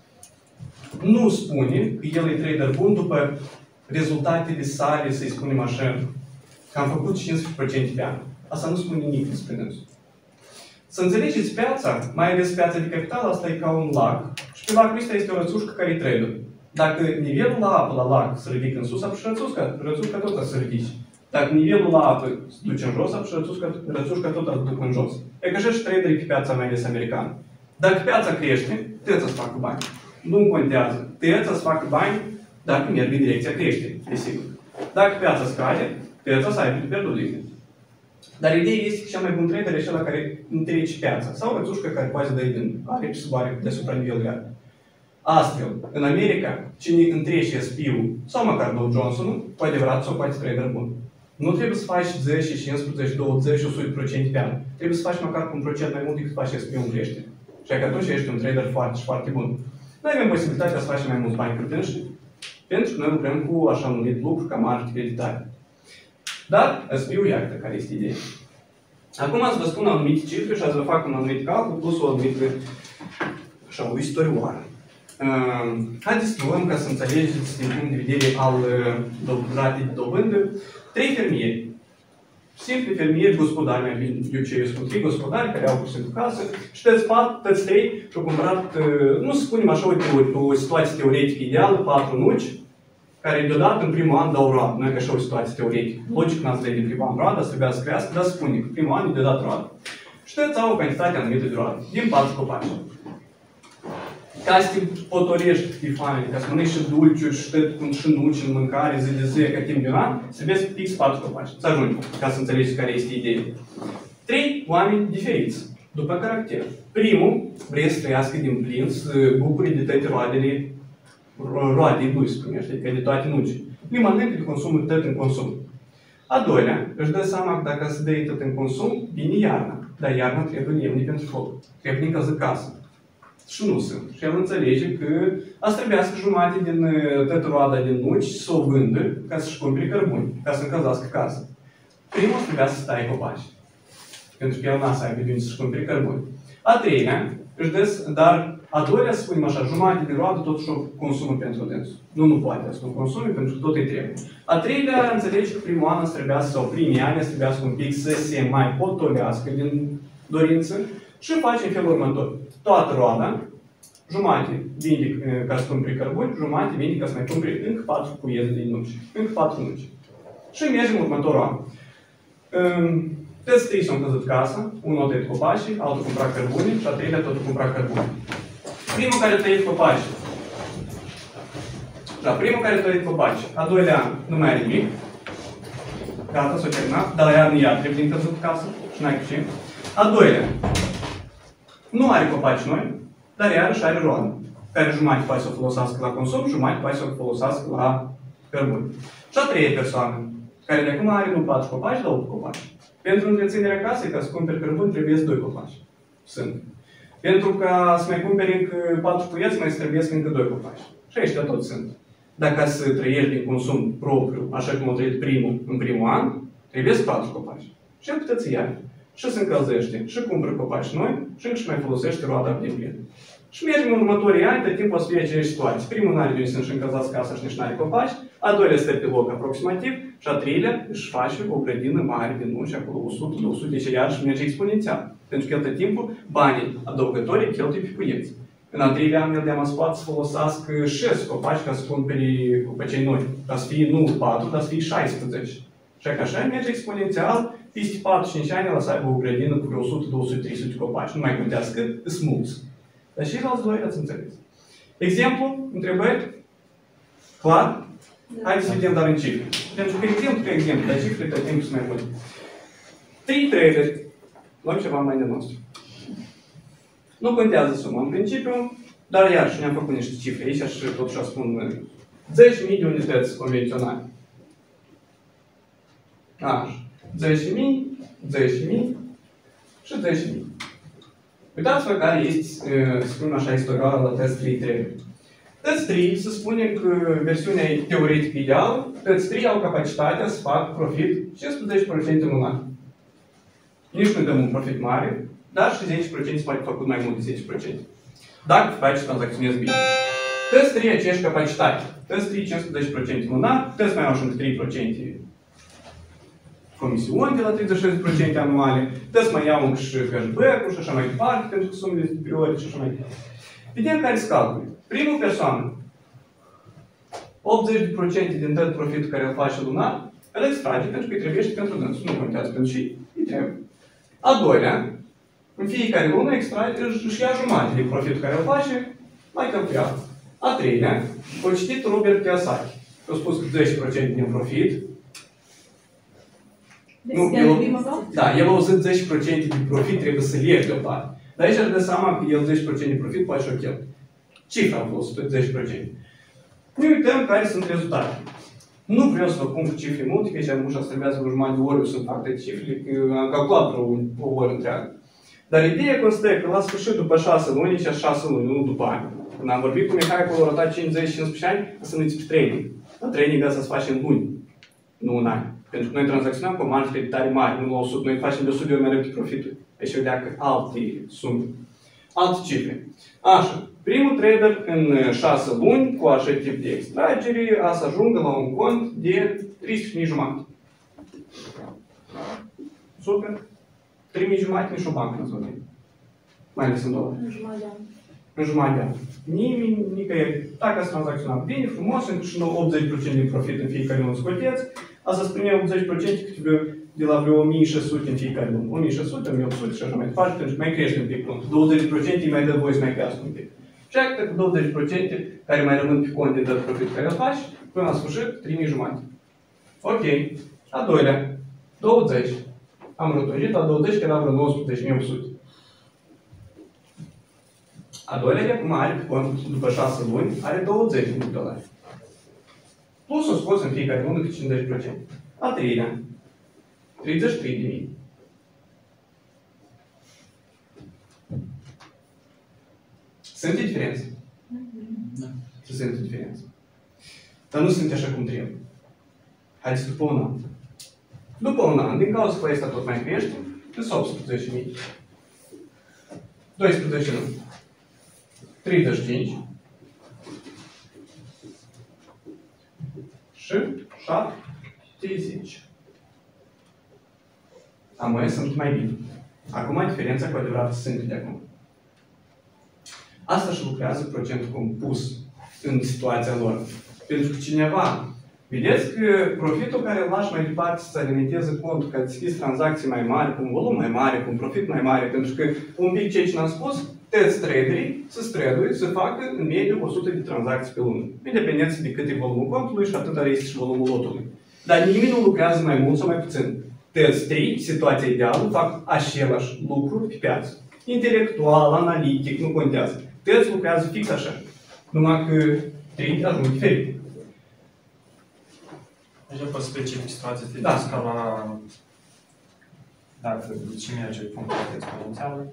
S2: nu spune că el e trader bun după rezultatele sale, să-i spunem așa, că am făcut 15% pe an. Asta nu spune nimic despre dânsul. Să înțelegeți piața, mai ales piața de capital, asta e ca un lac. Și pe lacul ăsta este o rățușcă care e trader. Dacă nivelul la apă la lac se ridică în sus, apă și rățușca tot se ridice. Dacă nivelul la apă se duce în jos, apă și rățușca tot se duce în jos. E ca așa și traderii pe piața mai ales americană. Dacă piața crește, tăța să facă bani. Nu contează. Tăța să facă bani dacă merg în direcția creșterii, desigur. Dacă piața scade, tăța să aibă de pierdut de. Dar ideea este că cel mai bun trader e acela care întrece piața. Sau rățușcă care poate să dă din are și soare deasupra nivelului alea. Astfel, în America, cine întrece SP-ul sau măcar Dow Jones-ul, cu adevărat sau poate trader bun. Nu trebuie să faci 10, 15, 20, 100% pe an. Trebuie să faci măcar cu un procent mai mult decât faci SP-ul în creștere. Și că atunci ești un trader foarte și foarte bun. Noi avem posibilitatea să facem mai mulți bani cât înși, pentru că noi lucrăm cu așa numit lucru ca marge de creditare. Dar, SP-ul iată care este ideea. Acum să vă spun anumite cifre și să vă fac un anumit calcul plus o anumită așa, o istorioară. Haideți să luăm ca să înțelegeți din punct de vedere al ratei de dobândă 3 fermieri. Simpli fermieri, gospodari, mai bine, eu ce eu spun, 3 gospodari care au pus în casă și toți 3 și-au cumpărat, nu să spunem așa, o situație teoretică ideală, 4 nuci, care deodată în primul an dau roadă. Nu e ca așa o situație teoretică. Logic n-ați dai din primul an roadă, să trebuia să crească, dar spune că primul an e deodată roadă. Și toți au o cantitate anumită de roadă, din 4 copaci. Ca să te potorești de faine, ca să mănânci și dulciuri, și nuci în mâncare, zi de zi, ca timp de un an, să vezi fix 4 copaci. Să ajungi, ca să înțelegeți care este ideea. 3 oameni diferiți, după caracter. Primul vrea să trăiască din plin, să bucure de toate roade lui, se numește, adică de toate nuci. Le mănâncă de consumul tot în consum. A doilea, își dă seama că dacă se dă tot în consum, vine iarna. Dar iarna trebuie lemne pentru foc. Trebuie încălzit casă. Și nu sunt. Și el înțelege că asta trebuiască jumate din toată roada din nuci să o vândă ca să-și cumpere cărbuni, ca să încălzească casa. Primul trebuia să stai copaci. Pentru că el n-a să aibă de unde să-și cumpere cărbuni. A treilea, dar a doilea, să spunem așa, jumate de roadă totuși o consumă pentru dânsul. Nu poate să o consume pentru că tot îi trebuie. A treilea, înțelege că primul an trebuia să, sau primii ani trebuia să un pic să se mai potolească din dorință și face în felul următor. Toată roada, jumate vinde ca să cumpere cărbuni, jumate vinde ca să mai cumpere încă 4 cuieze de nuci. Încă 4 nuci. Și mergem următorul an. Toți 3 s-au încăzut casa, unul a tăiat copacii, altul cumpăra cărbuni și a treilea totul cumpăra cărbuni. Primul care a tăiat copacii. Da, primul care a tăiat copacii. A doilea an nu mai are nimic. Gata, s-a terminat, dar iar trebuie încăzut casa și n-ai cu ce. A doilea nu are copaci noi, dar iarăși are roadă, care jumătate poate să o folosească la consum, jumătate poate să o folosească la cărbuni. Și a treia persoană, care de acum are nu 4 copaci, dar 8 copaci. Pentru întreținerea casei, ca să cumperi cărbuni, trebuie 2 copaci. Sunt. Pentru ca să mai cumperi încă 4 cuieți, mai trebuie încă 2 copaci. Și ăștia tot sunt. Dacă să trăiești din consum propriu, așa cum o trăit primul în primul an, trebuie 4 copaci. Și el puteți ia. Și se încălzește, și cumpără copaci noi, și încă și mai folosește roada din plin. Și mergem în următorii ani, tot timpul o să fie aceeași situație. Primul n-are de unde să-și încălzați casa și nici n-are copaci, a doilea stă pe loc aproximativ, și a treilea își face o grădină mare de nuci, acolo 100, 200, deci iarăși merge exponențial. Pentru că el tot timpul banii adăugătorii cheltuie pe cuieți. În al treilea an, el de-a poate să folosească 6 copaci ca să cumpere copacei noi. Ca să fie nu 4, dar să fie 16. Și așa merge exponențial, peste 4-5 ani el să aibă o grădină cu vreo 100, 200, 300 copaci. Nu mai contează cât, îs mulți. Dar și alți doi ați înțeles. Exemplu, întrebări? Clar? Da. Haideți să vedem dar în cifre. Pentru că exemplu, dar cifre tot timpul sunt mai bune. 3 traderi. Luăm ceva mai de nostru. Nu contează suma în principiu, dar iarăși ne-am făcut niște cifre aici și totuși spun 10.000 de unități convenționale. Așa. 10.000 și 10.000. Uitați-vă care este, să spunem așa, istorioara la test 3 trebuie. Test 3 se spune că versiunea e teoretic ideală, test 3 au capacitatea să facă profit 15% în un an. nici nu dăm un profit mare, dar și 10% se poate făcut mai mult de 10%. Dacă faci și tranzacționezi bine. Trebuie să trăi aceeași capacitate. Trebuie să trăi 15% lunar, trebuie să mai au și încă 3% comisiuni de la 36% anuale, trebuie să mai iau încă și cashback-ul și așa mai departe, pentru că sumele superiore și așa mai departe. Vedem care se calculă. Primul persoană, 80% din tot profitul care îl face lunar, îl extrage pentru că îi trebuie pentru dânsul, nu contează pentru și îi trebuie. A doilea, în fiecare lună își ia jumătate de profitul care îl face, mai cheltuială. A treilea, o citit Robert Kiyosaki. A spus că 10% din profit. El a auzit 10% din profit trebuie să-l iei deoparte. Dar aici ar dă seama că el 10% din profit poate și o cheltuie. Cifra a fost 10%. Ne uităm care sunt rezultate. Nu vreau să vă pun cu cifre multe, că aici am să trebuiască o jumătate de ori eu să fac de cifre, că am calculat o oră întreagă. Dar ideea constă că la sfârșit, după 6 luni, și 6 luni, nu după ani. Când am vorbit cu Mihai, că a rotat 50-15 ani, să nu-i pe training. Dar training asta se face în luni, nu în ani. Pentru că noi tranzacționăm cu marge creditare mari, nu la 100, noi facem de 100 de ori mai repede profituri. Deci vedea că alte sume, alte cifre. Așa, primul trader în 6 luni, cu așa tip de extragere, a să ajungă la un cont de 3.500 jumate. Super! 3.000 jumate, nici o bancă nu-ți vorbim. Mai ales în dolari. În jumătate de an. Nimeni, nicăieri. Dacă ați tranzacționat bine, frumos, încă și 80% din profit în fiecare lună scoteți, asta spune 80% de la vreo 1.600 în fiecare lună. 1.600, 1.800 și așa mai departe, pentru că mai crește un pic contul. 20% îi mai dă voie să mai crească un pic. Și atât cu 20% care mai rămân pe cont de dat profit care îl faci, până la sfârșit, 3.000 jumate. Ok. A doilea, 20. Am rotunjit la 20, că era vreo 19.800. A doilea de acum are pe cont, după 6 luni, are 20.000 dolari. Plus o scos în fiecare lună cât 50%. A treilea, 33.000. Sunt diferențe? Da. Sunt diferențe. Dar nu sunt așa cum trebuie. Haideți după un an. După un an, din cauza că ăsta tot mai crește, de 18.000. 12 luni. 35 și 70. Amoi sunt mai bine. Acum diferența cu adevărat sunt de acum. Asta și lucrează procentul compus în situația lor. Pentru că cineva, vedeți că profitul care îl lași mai departe să alimenteze contul, că deschizi tranzacții mai mari, cu un volum mai mare, cu un profit mai mare, pentru că un pic ce n-am spus, toți traderii să străduie să facă în medie 100 de tranzacții pe lună. Independență de cât e volumul contului și atâta este și volumul lotului. Dar nimeni nu lucrează mai mult sau mai puțin. Toți trei, situația ideală, fac același lucru pe piață. Intelectual, analitic, nu contează. Toți lucrează fix așa. Numai că trei ajung diferit.
S4: Deci poți specific situația de la dacă ce merge punctul exponențială.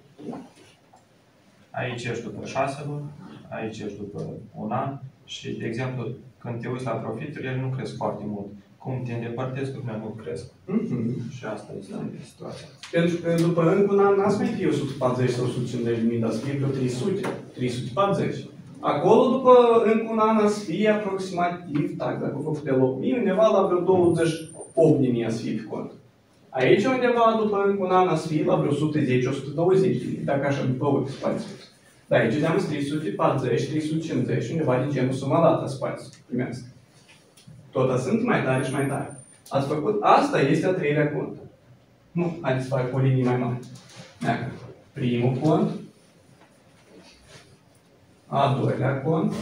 S4: Aici ești după 6 luni, aici ești după un an și, de exemplu, când te uiți la profituri, ele nu cresc foarte mult. Cum te îndepărtezi, cât mai mult cresc. Și asta este situația.
S2: Pentru că după încă un an n-ați mai fi 140 sau 150.000, dar să fie vreo 300, 340. Acolo, după încă un an, să fie aproximativ, dacă a făcut pe loc mie, undeva la vreo 28.000 să fie pe cont. Aici undeva, după încă un an, să fie la vreo 110-120, dacă așa după ochi spați. Dar aici de-am 340, 350, undeva de genul suma dată spați, primească. Tot sunt mai tare și mai tare. Ați făcut, asta este a treilea cont. Nu, haideți să fac o linie mai mare. Dacă primul cont, a doilea cont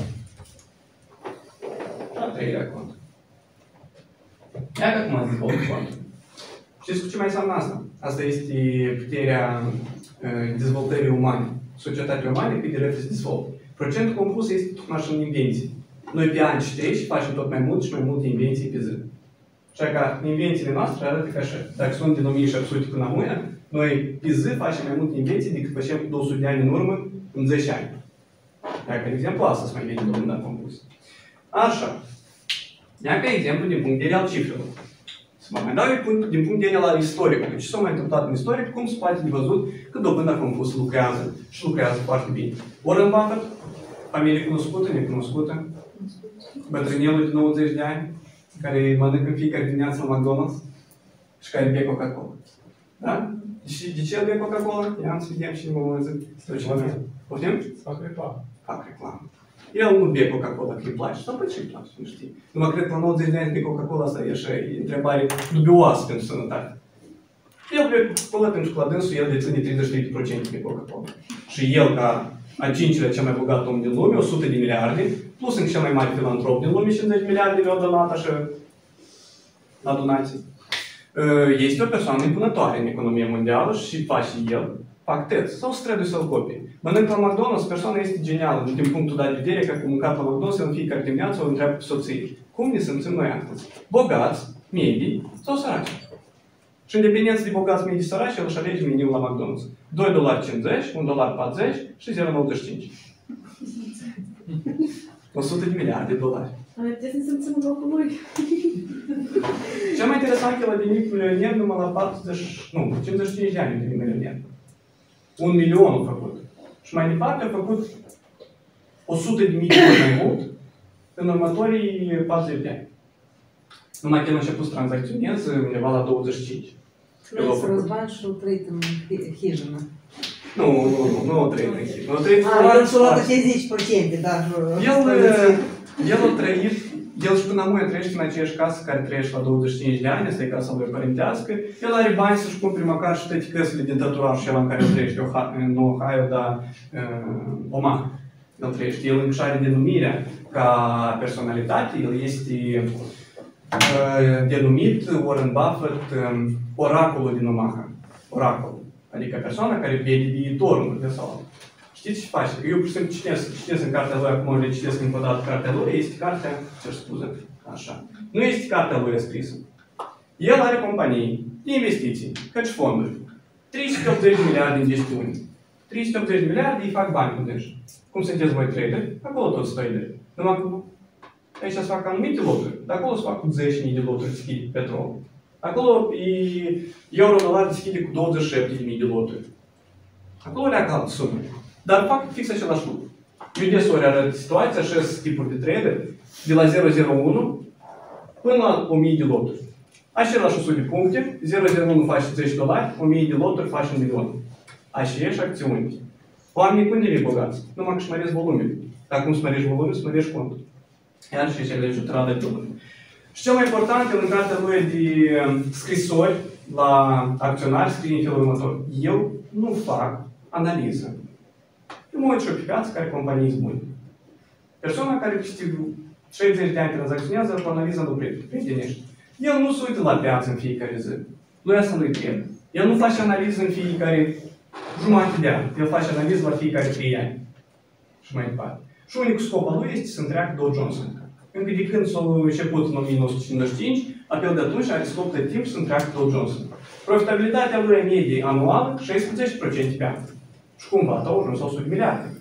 S2: și a treilea cont. Iată cum ați dezvoltat contul. Știți cu ce mai înseamnă asta? Asta este puterea dezvoltării umane. Societatea umană cât de repede se dezvoltă. Procentul compus este tocmai și în invenții. Noi pe ani și facem tot mai mult și mai multe invenții pe zi. Așa că invențiile noastre arată ca așa. Dacă sunt din 1700 până acum, noi pe zi facem mai multe invenții decât facem 200 de ani în urmă, în 10 ani. Dacă, de exemplu, asta se mai vede de domnul compus. Așa. Ia ca exemplu din punct de vedere al cifrelor. Să Vă mai dau din punct de vedere al istoricului. Ce s-a mai întâmplat în istoric, cum se poate de văzut că dobânda compusă lucrează și lucrează foarte bine. Warren Buffett, familie cunoscută, necunoscută, bătrânelul de 90 de ani, care mănâncă în fiecare dimineață la McDonald's și care bea Coca-Cola. Da? Și de ce bea Coca-Cola? Ia să vedem și mă zic. Poftim?
S6: Fac reclamă.
S2: Fac reclamă. El nu bea Coca-Cola că îi place. Sau ce îi place, nu știi. Numai cred că la 90 de ani că Coca-Cola asta e așa, e întrebare dubioasă pentru sănătate. El bea Coca-Cola pentru că la dânsul el deține 33% de Coca-Cola. Și el, ca a cincilea cel mai bogat om din lume, 100 de miliarde, plus încă cel mai mare filantrop din lume, 50 de miliarde le-au donat așa la donații. Este o persoană impunătoare în economia mondială și face el pacteți sau strădui să-l copie. Mănânc la McDonald's, persoana este genială din punctul de vedere că cu mâncat la McDonald's în fiecare dimineață o întreabă pe soție. Cum ne simțim noi astăzi? Bogați, medii sau săraci? Și în dependență de bogați, medii, săraci, el își alege meniul la McDonald's. $2,50, $1,40 și 0,95. 100 de miliarde de dolari.
S5: Noi trebuie să simțim în locul lui.
S2: Cel mai interesant că el a devenit milioner numai la 55 de ani a devenit milioner. 1 milion a făcut. Și mai departe a făcut 100 de mii de ori mai mult în următorii 40 de ani. Numai că el a început să tranzacționeze undeva la 25.
S8: Trăiți Răzvan și o trăit în hijină.
S2: Nu o trăit în hijină.
S8: El și-a luat 50%, dar...
S2: El a trăit, el și până acum trăiește în aceeași casă care trăiește la 25 de ani, asta e casa lui părintească. El are bani să-și cumpere măcar și toate căsile din tăturașul cel în care el trăiește, în Ohio, dar Omaha. El trăiește. El încă are denumirea ca personalitate, el este denumit Warren Buffett oracolul din Omaha. Oracolul. Adică persoana care vede viitorul de sau. Știți ce face? Eu pur și simplu citesc în cartea lui, acum le citesc încă o dată cartea lui, este cartea, ce scuze, așa. Nu este cartea lui scrisă. El are companii de investiții, căci fonduri. 380 de miliarde în gestiuni. 380 de miliarde îi fac bani cu dânși. Cum sunteți voi trader? Acolo toți traderi. Numai că aici se fac anumite loturi, dar acolo se fac cu 10.000 de loturi deschide petrol. Acolo euro-dolar deschide cu 27.000 de loturi. Acolo leacă altă sumă. Dar fac fix același lucru. Eu desori arăt situația, așa tipuri de trader, de la 001 până la 1000 de loturi. Același 100 de puncte, 001 face $10, 1000 de loturi face $1 milion. Aceeași acțiuni. Oamenii cum devii bogați? Numai că își mărești volumele. Dacă nu îți mărești volumele, îți mărești contul. Iar și cele jutrale de lume. Și cel mai important, în cartea lui de scrisori la acționari, scrie în felul următor. Eu nu fac analiză. Eu mă uit și pe piață care companii sunt bune. Persoana care câștigă 60 de ani tranzacționează cu analiza lui prietenești. El nu se uită la piață în fiecare zi. Lui asta nu-i trebuie. El nu face analiză în fiecare jumătate de an. El face analiză la fiecare 3 ani. Și mai departe. Și unicul scop al lui este să întreacă Dow Johnson. Încă de când s-a început în 1955, apel de atunci are scop de timp să întreacă Dow Johnson. Profitabilitatea lui medie anuală 16% pe an. Și cumva au ajuns la 100 de miliarde.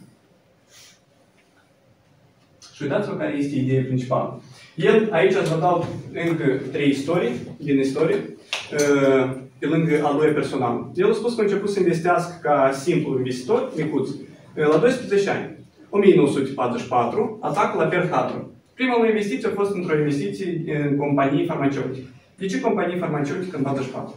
S2: Și uitați-vă care este ideea principală. El, aici vă dau încă 3 istorii din istorie, pe lângă al lui personal. El a spus că a început să investească ca simplu investitor, micuț, la 12 ani. 1944, atacul la Pearl Harbor. Prima lui investiție a fost într-o investiție în companii farmaceutice. De ce companii farmaceutice în 44?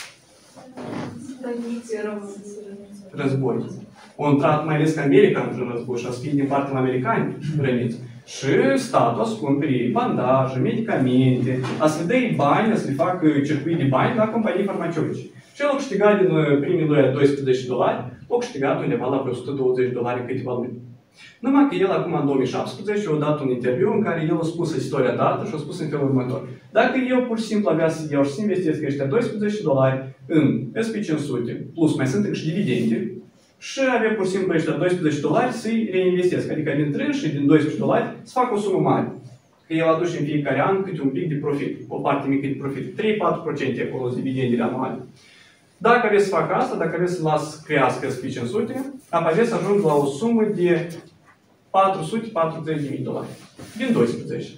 S2: Război. Au intrat mai ales că America într-un război și a spus din partea americani răniți. Și statul a să cumpere bandaje, medicamente, a să le dea bani, a să le facă circuit de bani la companii farmaceutice. Și el a câștigat din primii lui $12, a câștigat undeva la $120 în câteva luni. Numai că el acum în 2017 a dat un interviu în care el a spus istoria dată și a spus în felul următor. Dacă eu pur și simplu avea să iau și să investesc ăștia $12 în SP500, plus mai sunt și dividende, și avea pur și simplu ăștia $12 să-i reinvestesc. Adică din 3 și din $12 să fac o sumă mare. Că el aduce în fiecare an câte un pic de profit, o parte mică de profit. 3-4% acolo sunt dividendele anuale. Dacă aveți să fac asta, dacă aveți să las crească SP500, aveți să ajung la o sumă de $440.000 din 12.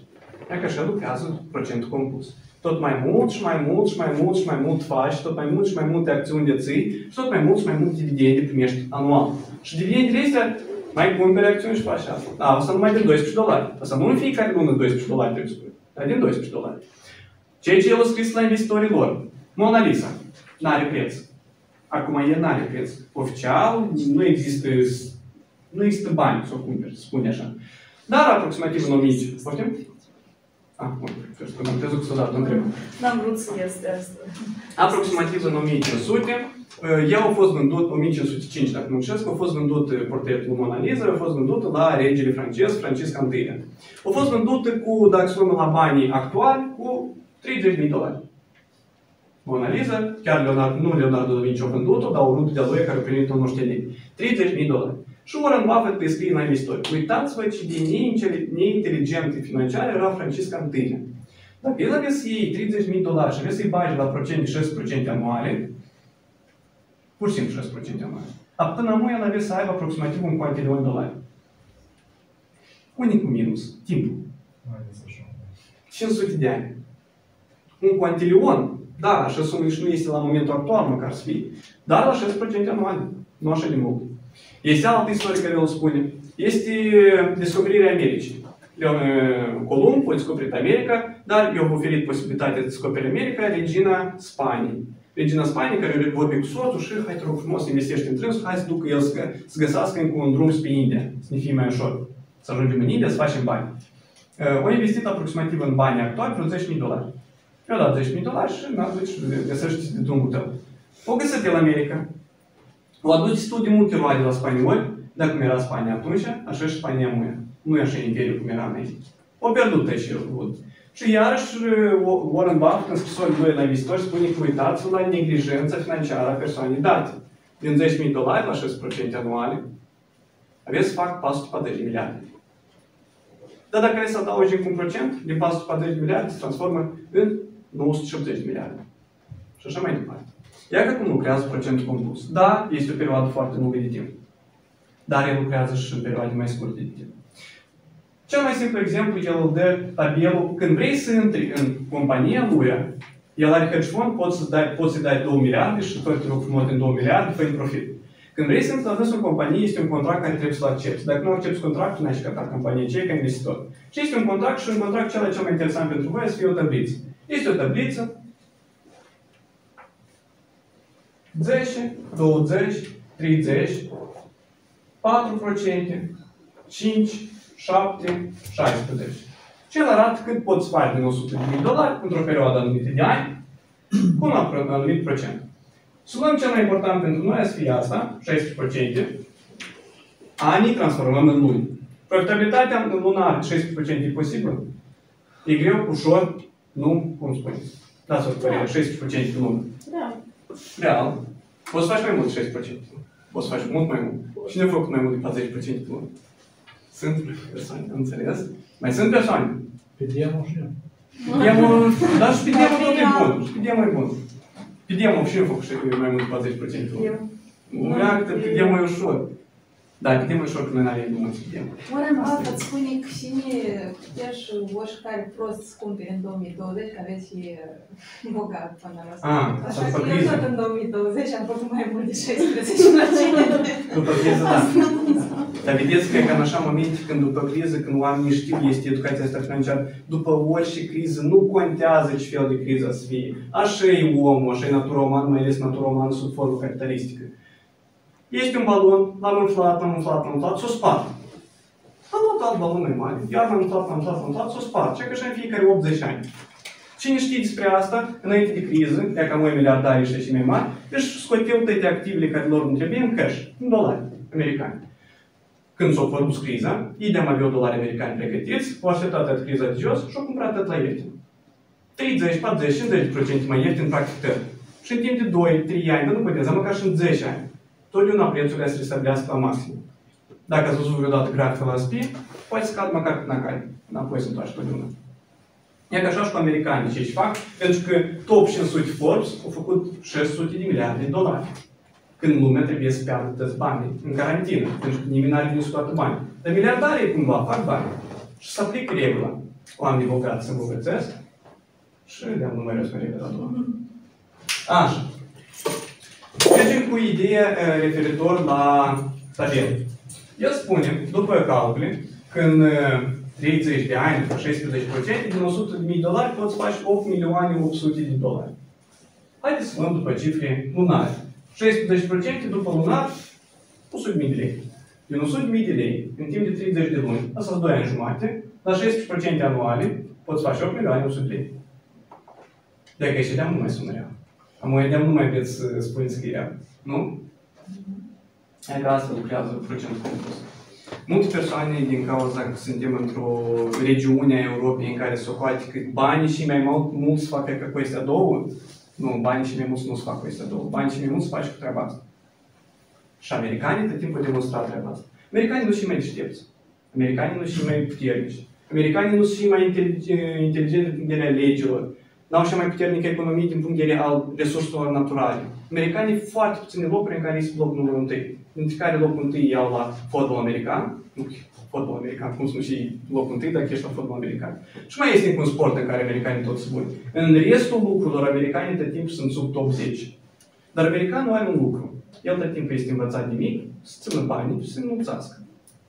S2: E că așa lucrează procentul compus. Tot mai mult și mai mult și mai mult și mai mult faci, tot mai mult și mai multe acțiuni de ții și tot mai mult și mai mult dividende primești anual. Și dividendele astea mai cumperi acțiuni și faci asta. Da, asta numai din $12. Asta nu în fiecare lună $12 trebuie să pui, dar din $12. Ceea ce el a scris la investitorii lor. Mona Lisa. N-are preț. Acum el n-are preț. Oficial nu există bani să o cumperi, spune așa. Dar aproximativ în 1000. Poftim? Bun, am crezut că s-a dat o întrebare.
S3: N-am vrut să iasă asta.
S2: Aproximativ în 1500, el a fost vândut, 1505 dacă nu înșesc, a fost vândut portretul Mona Lisa, a fost vândut la regele francez, Francisc I. A fost vândut cu, dacă se la banii actuali, cu $30.000. Mona Lisa, chiar Leonardo da Vinci a vândut-o, dar o rută de-a lui care a primit-o nu știe de $30.000. Și Warren Buffett îi scrie la investitori. Uitați-vă ce de neinteligente financiare era Francisc I. Dacă el avea să iei $30.000 și avea să-i bagi la procent de 6% anuale, pur și simplu 6% anuale, până acum el avea să aibă aproximativ $1 quantilion. Unicul minus, timpul. 500 de ani. Un quantilion, da, așa sumă nici nu este la momentul actual, măcar să fie, dar la 6% anuale, nu așa de mult. Este altă istorie care el spune. Este descoperirea Americii. Columb a descoperit America, dar i-a oferit posibilitatea de descoperi America regina Spaniei. Regina Spaniei care vorbe cu soțul și hai te rog frumos, investește în trânsul, hai să ducă el să găsească încă un drum spre India, să ne fie mai ușor. Să ajungem în India, să facem bani. Au investit aproximativ în banii actuali vreo $10.000. Eu dat $10.000 și găsește de drumul tău. O găsit el America. O adus studii multe roade la spanioli, dar cum era Spania atunci, așa și Spania mâine. Nu e așa imperiu cum era înainte. O pierdut și el. Și iarăși Warren Buffett, în scrisorile lui la investitori, spune că uitați-vă la neglijența financiară a persoanei date. Din $10.000 la 6% anuale, aveți să fac 440 miliarde. Dar dacă aveți să adaugi încă un procent, din 440 de miliarde se transformă în 970 de miliarde. Și așa mai departe. Iar că cum lucrează procentul compus? Da, este o perioadă foarte lungă de timp. Dar el lucrează și în perioade mai scurte de timp. Cel mai simplu exemplu, el îl dă tabelul. Când vrei să intri în compania lui, el are hedge fund, poți să-i dai 2 miliarde și tot te rog frumos din 2 miliarde, fă profit. Când vrei să intri în companie, este un contract care trebuie să-l accepti. Dacă nu accepti contractul, n-ai și cătat companie, ce e ca investitor. Și este un contract și un contract cel mai interesant pentru voi să fie o tabliță. Este o tabliță 10, 20, 30, 4%, 5, 7, 16. Și el arată cât poți face din $100.000 într-o perioadă anumită de ani cu un anumit procent. Să luăm cel mai important pentru noi să fie asta, 16%. Anii transformăm în luni. Profitabilitatea în lunar de 16% e posibil? E greu, ușor, nu, cum spuneți. Dați-o părere, 16% în lună.
S3: Da.
S2: Real. Poți să faci mai mult de 6%. Poți să faci mult mai mult. Cine a făcut mai mult de 40% pe lună? Sunt persoane, am înțeles? Mai sunt persoane.
S6: Pe demo și eu.
S2: Dar și pe demo tot e bun. Și pe demo e bun. Pe demo și eu fac și mai mult de 40% pe lună. Nu reactă, pe demo e ușor. Da, pe demo e ușor, că noi n-avem bun pe demo.
S8: Warren Buffett spune că și mie putea și oricare prost să cumpere în 2020, că aveți și bogat până la asta. Așa că eu tot în 2020 am făcut mai mult de 16%.
S2: După criză, da. Dar vedeți că în așa momente, când după criză, când oamenii știu, este educația asta financiară, după orice criză, nu contează ce fel de criză să fie. Așa e omul, așa e natura umană, mai ales natura umană sub formă capitalistică. Este un balon, l-am umflat, s-o spart. Am luat alt balon mai mare, iar l-am umflat, s-o spart. Ce că așa în fiecare 80 ani. Cine știe despre asta, înainte de criză, ea ca noi miliardari ăștia și mai mari, își scoteau toate activele care lor nu trebuie în cash, în dolari americani. Când s-a produs criza, ei de-am avea dolari americani pregătiți, au așteptat atât criza de jos și au cumpărat atât la ieftin. 30, 40, 50% mai ieftin practic tot. Și în timp de 2-3 ani, dar nu contează, măcar și în 10 ani. Totdeauna prețurile se restabilească la maxim. Dacă ați văzut vreodată graficul la SP, poate să cad măcar până acare. Înapoi se întoarce totdeauna. E ca așa și cu americanii ce își fac, pentru că top 500 Forbes au făcut 600 de miliarde de dolari. Când lumea trebuie să piardă toți banii în carantină, pentru că nimeni n-are din toată banii. Dar miliardarii cumva fac bani și să aplică regula. oamenii bogați se îmbogățesc și le-am număresc pe repede la două. Așa. Mergem cu ideea referitor la tabel. El spune, după calcule, că în 30 de ani, 16%, din $100.000 poți face $8.800.000. Haideți să luăm după cifre lunare. 16% după lunar, 100.000 de lei. Din 100.000 de lei, în timp de 30 de luni, asta sunt 2 ani jumate, la 16% anuale, poți face 8.100.000 de lei. Dacă ești de-am nu mai sună rea. Am de-am nu mai veți să spuneți că e rea. Nu? E că asta lucrează procentul compus. Multe persoane, din cauza că suntem într-o regiune a Europei în care se socoate că banii și mai mulți fac că cu astea două, nu, banii și mai mulți nu se fac cu astea două. Banii și mai mulți se face cu treaba asta. Și americanii tot timpul demonstrat treaba asta. Americanii nu sunt mai deștepți. Americanii nu sunt mai puternici. Americanii nu sunt mai inteligenți din punct de vedere legilor. N-au și mai puternică economie din punct de vedere al resurselor naturale. Americanii foarte puține locuri în care este locul numărul 1. Dintre care locul 1 iau la fotbal american. Nu, fotbal american, cum spun și locul 1 dacă ești la fotbal american. Și mai este încă un sport în care americanii toți sunt buni. În restul lucrurilor, americanii de timp sunt sub top 10. Dar americanul are un lucru. El de timp este învățat de mic, să țină banii și să înmulțească.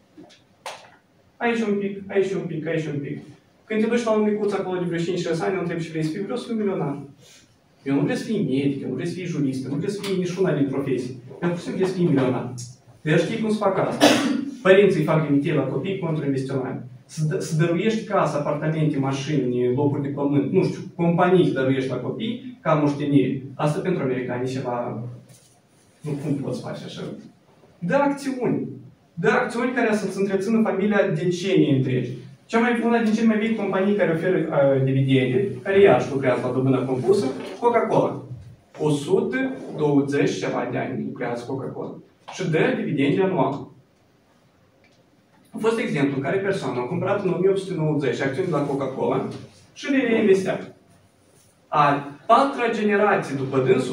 S2: Aici un pic, aici un pic, aici un pic. Când te duci la un micuț acolo de vreo 5-6 ani, îl întrebi ce vrei să fii, vreau să fiu milionar. Eu nu vreau să fii medic, eu nu vreau să fii jurist, eu nu vreau să fii niciuna din profesii. Eu pur și simplu vreau să fii milionar. Deci știi cum să fac asta. Părinții fac limite la copii pentru investiționare. Să dăruiești casă, apartamente, mașini, locuri de pământ, nu știu, companii să dăruiești la copii ca moștenire. Asta pentru americani și ceva... Nu, cum poți face așa? Dă acțiuni. Dă acțiuni care să-ți întrețină familia decenii întregi. Una din cele mai vechi companii care oferă dividende, care iarăși lucrează la dobândă compusă, Coca-Cola. 120 ceva de ani lucrează Coca-Cola. Și dă dividende anual. A fost exemplu în care persoana a cumpărat în 1890 acțiuni la Coca-Cola și le reinvestea. A patra generație după dânsul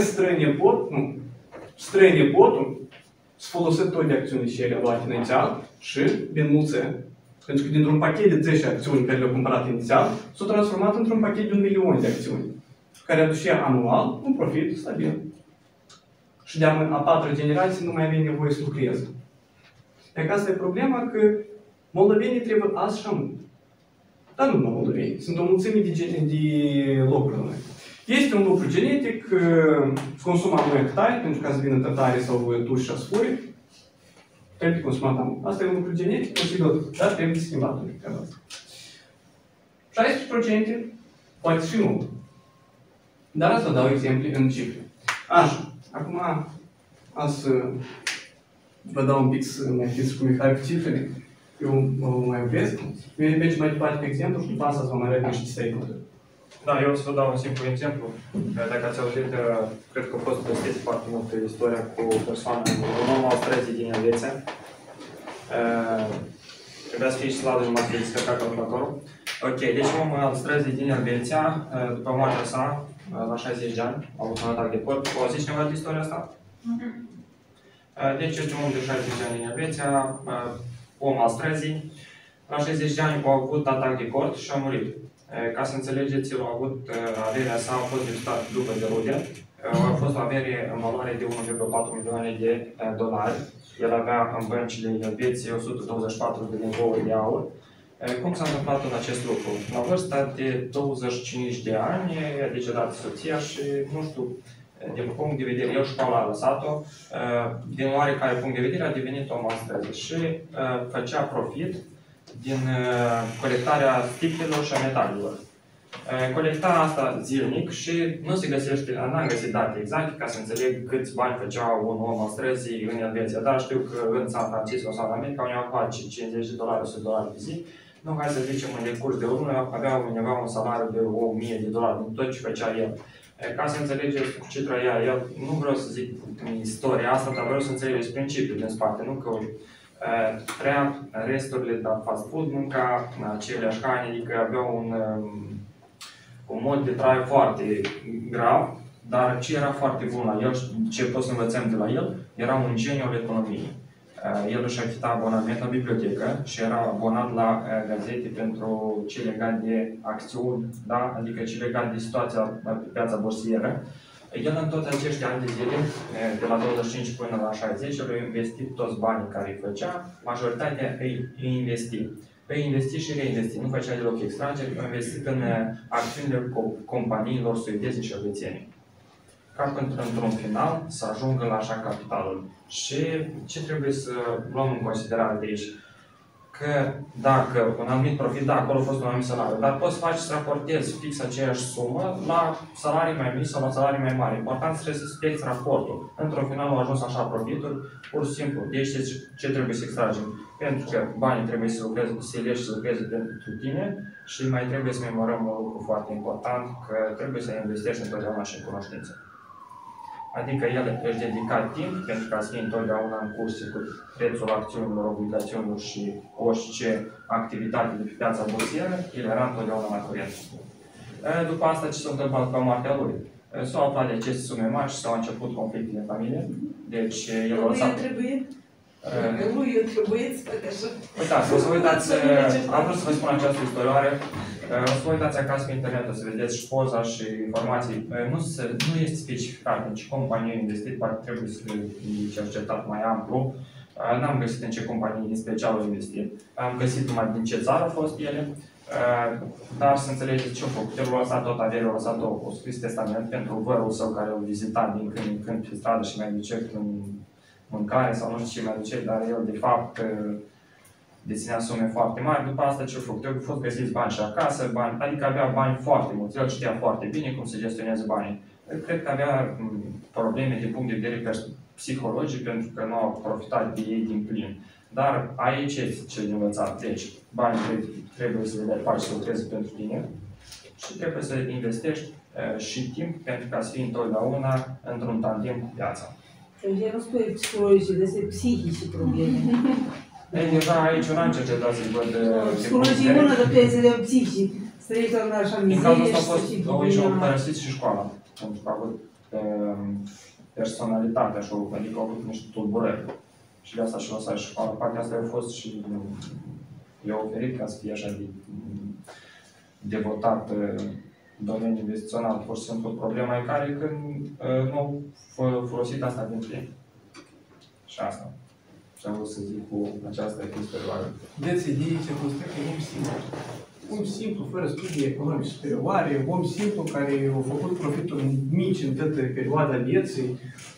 S2: strănepotul să folosește tot de acțiuni și ele luate inițial și le înmulțe. Pentru că dintr-un pachet de 10 acțiuni care le-au cumpărat inițial, s-au transformat într-un pachet de 1.000.000 de acțiuni, care aducea anual un profit stabil. Și de a patra generație nu mai avea nevoie să lucreze. E că asta e problema că moldovenii trebuie azi și amând. Dar nu numai moldovenii, sunt o mulțime de locuri la noi. Este un lucru genetic, consumă amoiac tare, pentru ca să vină tătare sau tuși și asfuri, trebuie consumat amul. Asta e un lucru genetic, posibil, dar trebuie schimbat în treaba asta. 16% poate și mult. Dar asta dau exemple în cifre. Așa, acum am să vă dau un pic să mai fiți cu Mihai cu cifrele. Eu mă mai opresc. Mergem mai departe pe exemplu și după asta să vă mai arăt niște statement-uri.
S4: Da, eu o să vă dau un simplu exemplu. Dacă ați auzit, cred că a fost povestiți foarte mult istoria cu persoana, un om austrezii din Elveția. Trebuia să fie și slavă, nu m-ați descărcat calculatorul. Ok, deci omul austrezii din Elveția, după moartea sa, la 60 de ani, a avut un atac de corp. O zici ceva de istoria asta? Deci este un om de 60 de ani din Elveția, om austrezii. La 60 de ani a avut atac de cord și a murit. Ca să înțelegeți, el a avut averea sa, a fost debitat după de rude. A fost o avere în valoare de 1,4 milioane de dolari. El avea în băncile Elveției 124 de lingouri de aur. Cum s-a întâmplat în acest lucru? La vârsta de 25 de ani, a decedat soția și, nu știu, din punct de vedere, el școala a lăsat-o, din oarecare punct de vedere a devenit om astăzi și făcea profit din colectarea sticlelor și a metalelor. Colecta asta zilnic și nu se găsește, n-am găsit date exacte ca să înțeleg câți bani făcea un om al străzii în Elveția, dar știu că în San Francisco sau în America unii face 50 de dolari, 100 dolari pe zi. Nu, hai să zicem, în decurs de unul avea undeva un salariu de 1000 de dolari din tot ce făcea el. Ca să înțelegeți cu ce trăia el, nu vreau să zic istoria asta, dar vreau să înțelegeți principiul din spate, nu că trăia resturile de fast food, mânca aceleași haine, adică avea un mod de trai foarte grav, dar ce era foarte bun la el, ce pot să învățăm de la el, era un geniu al economiei. El își achita abonament la bibliotecă și era abonat la gazete pentru ce legat de acțiuni, da? Adică ce legat de situația pe piața bursieră. El în toți acești ani de zile, de la 25 până la 60, el a investit toți banii care îi făcea, majoritatea îi investi. Îi investi și reinvesti, nu făcea deloc extrageri, a investit în acțiunile companiilor suedeze și elvețiene. Ca într-un final să ajungă la așa capitalul. Și ce trebuie să luăm în considerare de aici? Că dacă un anumit profit, da, acolo a fost un anumit salariu, dar poți să faci să raportezi fix aceeași sumă la salarii mai mici sau la salarii mai mari. Important trebuie să respecti raportul. Într-un final au ajuns așa profitul, pur și simplu. Deci ce trebuie să extragem? Pentru că banii trebuie să lucreze, să le și să lucreze pentru tine și mai trebuie să memorăm un lucru foarte important, că trebuie să investești întotdeauna și în cunoștință. Adică el își dedica timp pentru ca să fie întotdeauna în curse cu prețul acțiunilor, obligațiunilor și orice activitate de pe piața bursieră, el era întotdeauna la curent. După asta, ce s-a întâmplat cu moartea lui? S-au aflat de aceste sume mari și s-au început conflicte în familie. Deci el a lăsat...
S8: Lui eu trebuie să fac așa.
S4: Uitați, o să uitați, am vrut să vă spun această istorioare. O să vă uitați acasă pe internet, o să vedeți și poza și informații. Nu este specificat în ce companie investit, poate trebuie să le cercetat mai amplu. N-am găsit în ce companie în special au investit. Am găsit numai din ce țară au fost ele. Dar să înțelegeți ce-a făcut. El a lăsat tot averea, a lăsat o scris testament pentru vărul său care îl vizita din când în când pe stradă și mai duce în mâncare sau nu știu ce mai duce, dar el de fapt deținea sume foarte mari. După asta ce-a făcut? Eu au fost găsiți bani și acasă, adică avea bani foarte mulți. El știa foarte bine cum să gestioneze banii. Cred că avea probleme din punct de vedere psihologic pentru că nu au profitat de ei din plin. Dar aici este ce de învățat. Deci, banii trebuie să le faci să lucrezi pentru tine și trebuie să investești și timp pentru ca să fii întotdeauna într-un tandem cu piața.
S5: Deci nu spui psihologice, de psihice probleme.
S4: Ei, deja aici eu n-am cercetat să-i văd
S5: Psihologie bună, dar trebuie să le psihici. Să trăiești doar așa mizerie și să știi
S4: probleme. Au părăsit și școala, pentru că au avut personalitatea și adică au avut niște tulburări. Și de asta și-a lăsat și școala. Partea asta a fost și i-a oferit ca să fie așa de devotat domeniul investițional. Pur și simplu problema e care când nu au folosit asta din plin. Și asta. Și am vrut să zic cu această istorioară.
S2: Vedeți, ideea ce a fost om simplu. Om simplu, fără studii economice superioare, om simplu care a făcut profituri mici în toată perioada vieții,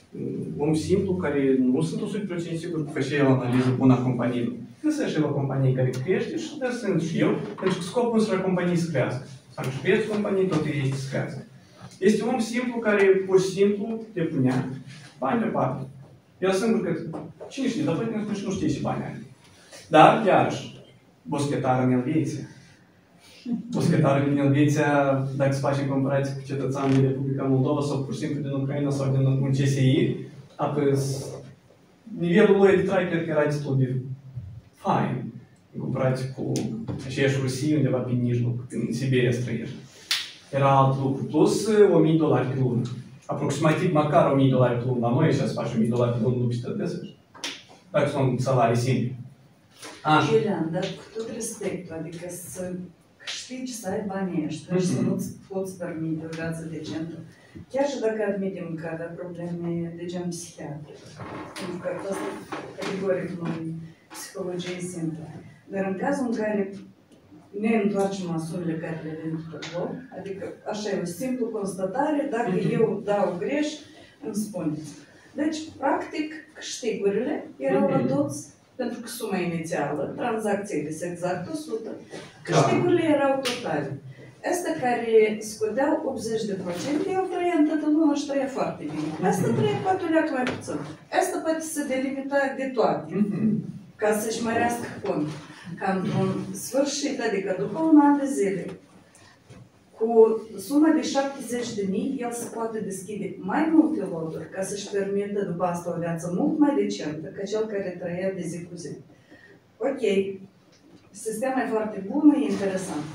S2: om simplu care nu sunt 100% sigur că făcea el analiză bună a companiei. Găsește el o companie care crește și dă sunt și eu, pentru că scopul nostru la companiei să crească. Am și prețul companiei, tot este să crească. Este un om simplu care pur și simplu depunea bani pe parte. El singur că cine știe, dar poate nu știe și banii are. Dar, iarăși, boschetară în Elveția. Boschetară în Elveția, dacă se face în comparație cu cetățenii din Republica Moldova sau pur și simplu din Ucraina sau din un CSI, apăs nivelul lui de trai cred că era destul de fain în comparație cu aceeași Rusie undeva pe mijloc, în Siberia străiești. Era alt lucru. Plus $1.000 pe lună. Aproximativ măcar $1.000 pe lună. La noi așa se face $1.000 pe lună, nu peste desăși. Dacă sunt salarii simple.
S3: Julian, dar cu tot respectul, adică să câștigi, să ai banii ăștia și să nu-ți poți permite o viață decentă. Chiar și dacă admitem că avea probleme de gen psihiatric. Pentru că asta categoric nu e psihologie simplă. Dar în cazul în care ne întoarcem la sumele care le avem pe loc, adică așa e o simplă constatare, dacă eu dau greș, îmi spuneți. Deci, practic, câștigurile erau la toți, pentru că suma inițială, tranzacțiile sunt exact 100, câștigurile erau totale. Asta care scoteau 80%, eu trăia în toată lumea și trăia foarte bine. Asta trăia poate o leacă mai puțin. Asta poate să delimita de toate, ca să-și mărească cont. Ca într-un sfârșit, adică după un an de zile, cu suma de 70.000, el se poate deschide mai multe loturi ca să-și permită după asta o viață mult mai decentă ca cel care trăia de zi cu zi. Ok, sistemul e foarte bun, e interesant.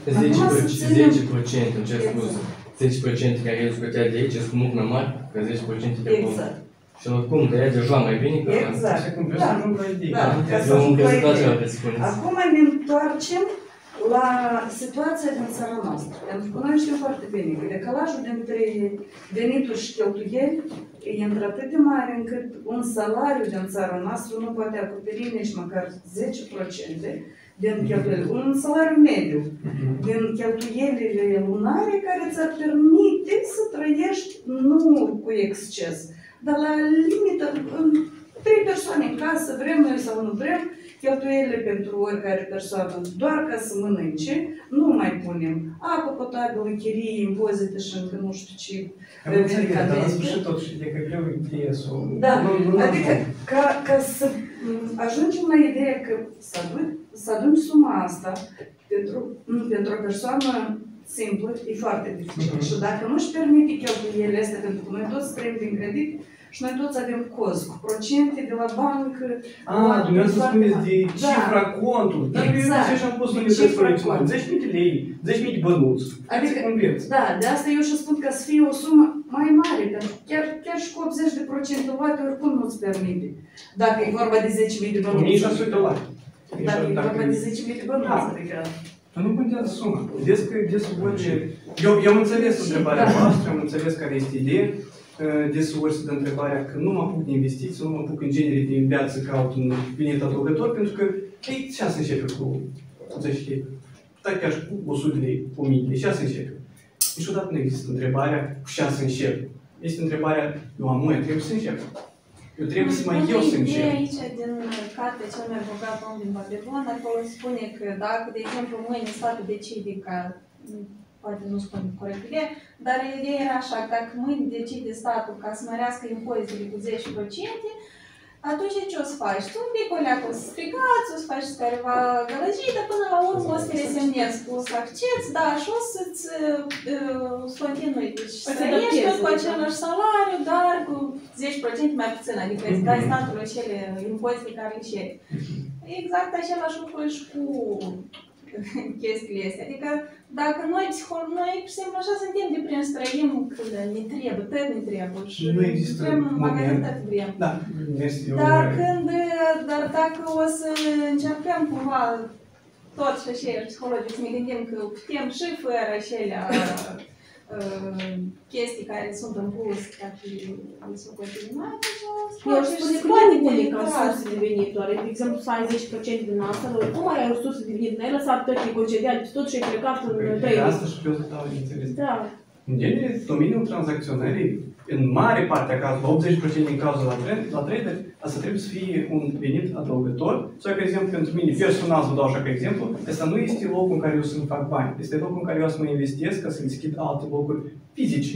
S7: 10%, îmi cer scuze. 10% care el scotea de aici, sunt mult mai mari, că 10% de acolo.
S3: Exact.
S7: Și oricum, că e deja mai bine că...
S3: Exact.
S2: Și cum vreau să ajung la idei.
S3: Da, ca să
S7: Eu în
S3: ajung la
S7: prezentație
S3: idei.
S7: aveți spuneți.
S3: Acum ne întoarcem la situația din țara noastră. Pentru că noi știm foarte bine că decalajul dintre venituri și cheltuieli e într-atât de mare încât un salariu din țara noastră nu poate acoperi nici măcar 10% din cheltuieli. Un salariu mediu din cheltuielile lunare care ți-ar permite să trăiești nu cu exces, dar la limită, în 3 persoane în casă, vrem noi sau nu vrem, cheltuielile pentru oricare persoană doar ca să mănânce, nu mai punem apă potabilă, chirie, impozite și încă nu știu ce
S6: Dar la sfârșit totuși e că greu e să...
S3: Da, adică ca să ajungem la ideea că să aduni suma asta pentru o persoană simplă e foarte dificil. Și dacă nu-și permite cheltuielile astea, pentru că noi toți trăim din credit, și noi toți avem cozi cu procente de la bancă.
S2: Dumneavoastră spuneți de cifra contului. Dar
S3: exact.
S2: eu și-am pus unități colecționale. 10.000 de lei, 10.000 de bănuți.
S3: Adică, da, de asta eu și spun că să fie o sumă mai mare, pentru că chiar și cu 80% luate oricum nu-ți permite. Dacă e vorba de 10.000 de bănuți.
S2: 1600 de lei.
S3: Dacă e vorba de 10.000 de bănuți, adică...
S2: Dar nu contează suma. Vedeți că eu am înțeles întrebarea voastră, am înțeles care este ideea. Deseori se dă întrebarea că nu mă apuc de investiții, nu mă apuc în genere de viață caut un venit adăugător, pentru că ei, ce să începe cu 10 lei? Dar chiar și cu 100 de lei, cu 1000 de lei, ce să începe? Niciodată nu există întrebarea cu ce să încep. Este întrebarea, eu am mâine, trebuie să încep. Eu trebuie să mai eu să încep.
S8: Aici, din cartea Cel mai bogat om din Babilon, acolo spune că dacă, de exemplu, mâine statul decide ca poate nu spun corect ideea, dar ideea era așa, că dacă mâine decide statul ca să mărească impozitele cu 10%, atunci ce o să faci? Tu un pic o leacă o să strigați, o să faci careva gălăgii, dar până la urmă o să te resemnezi, o să accepti, da, și o să-ți continui. Deci trăiești tot cu același salariu, dar cu 10% mai puțin, adică îți dai statului cele impozite care îi ceri. Exact același lucru și cu chestiile astea. Adică dacă noi, noi, pur și simplu, așa suntem de prin străim când ne trebuie, tot ne trebuie și
S2: nu există
S8: vrem magazin tot vrem.
S2: Da,
S8: Dar dacă o să încercăm cumva tot și așa psihologic să ne gândim că putem și fără acelea chestii care sunt în plus, ca fi sucotimai,
S5: eu spune că nu e bune ca sursă de venituri. De exemplu, să ai 10% din asta, dar cum ai o sursă de venit? N-ai lăsat tătii concediali pe tot și ai plecat în trăire.
S2: Asta și eu să dau înțeles.
S5: Da.
S2: În genere, domeniul tranzacționării, în mare parte a cazului, 80% din cazul la trader, asta trebuie să fie un venit adăugător. Sau, de exemplu, pentru mine, personal, să dau așa ca exemplu, asta nu este locul în care eu să-mi fac bani. Este locul în care eu să mă investesc ca să deschid alte locuri fizice.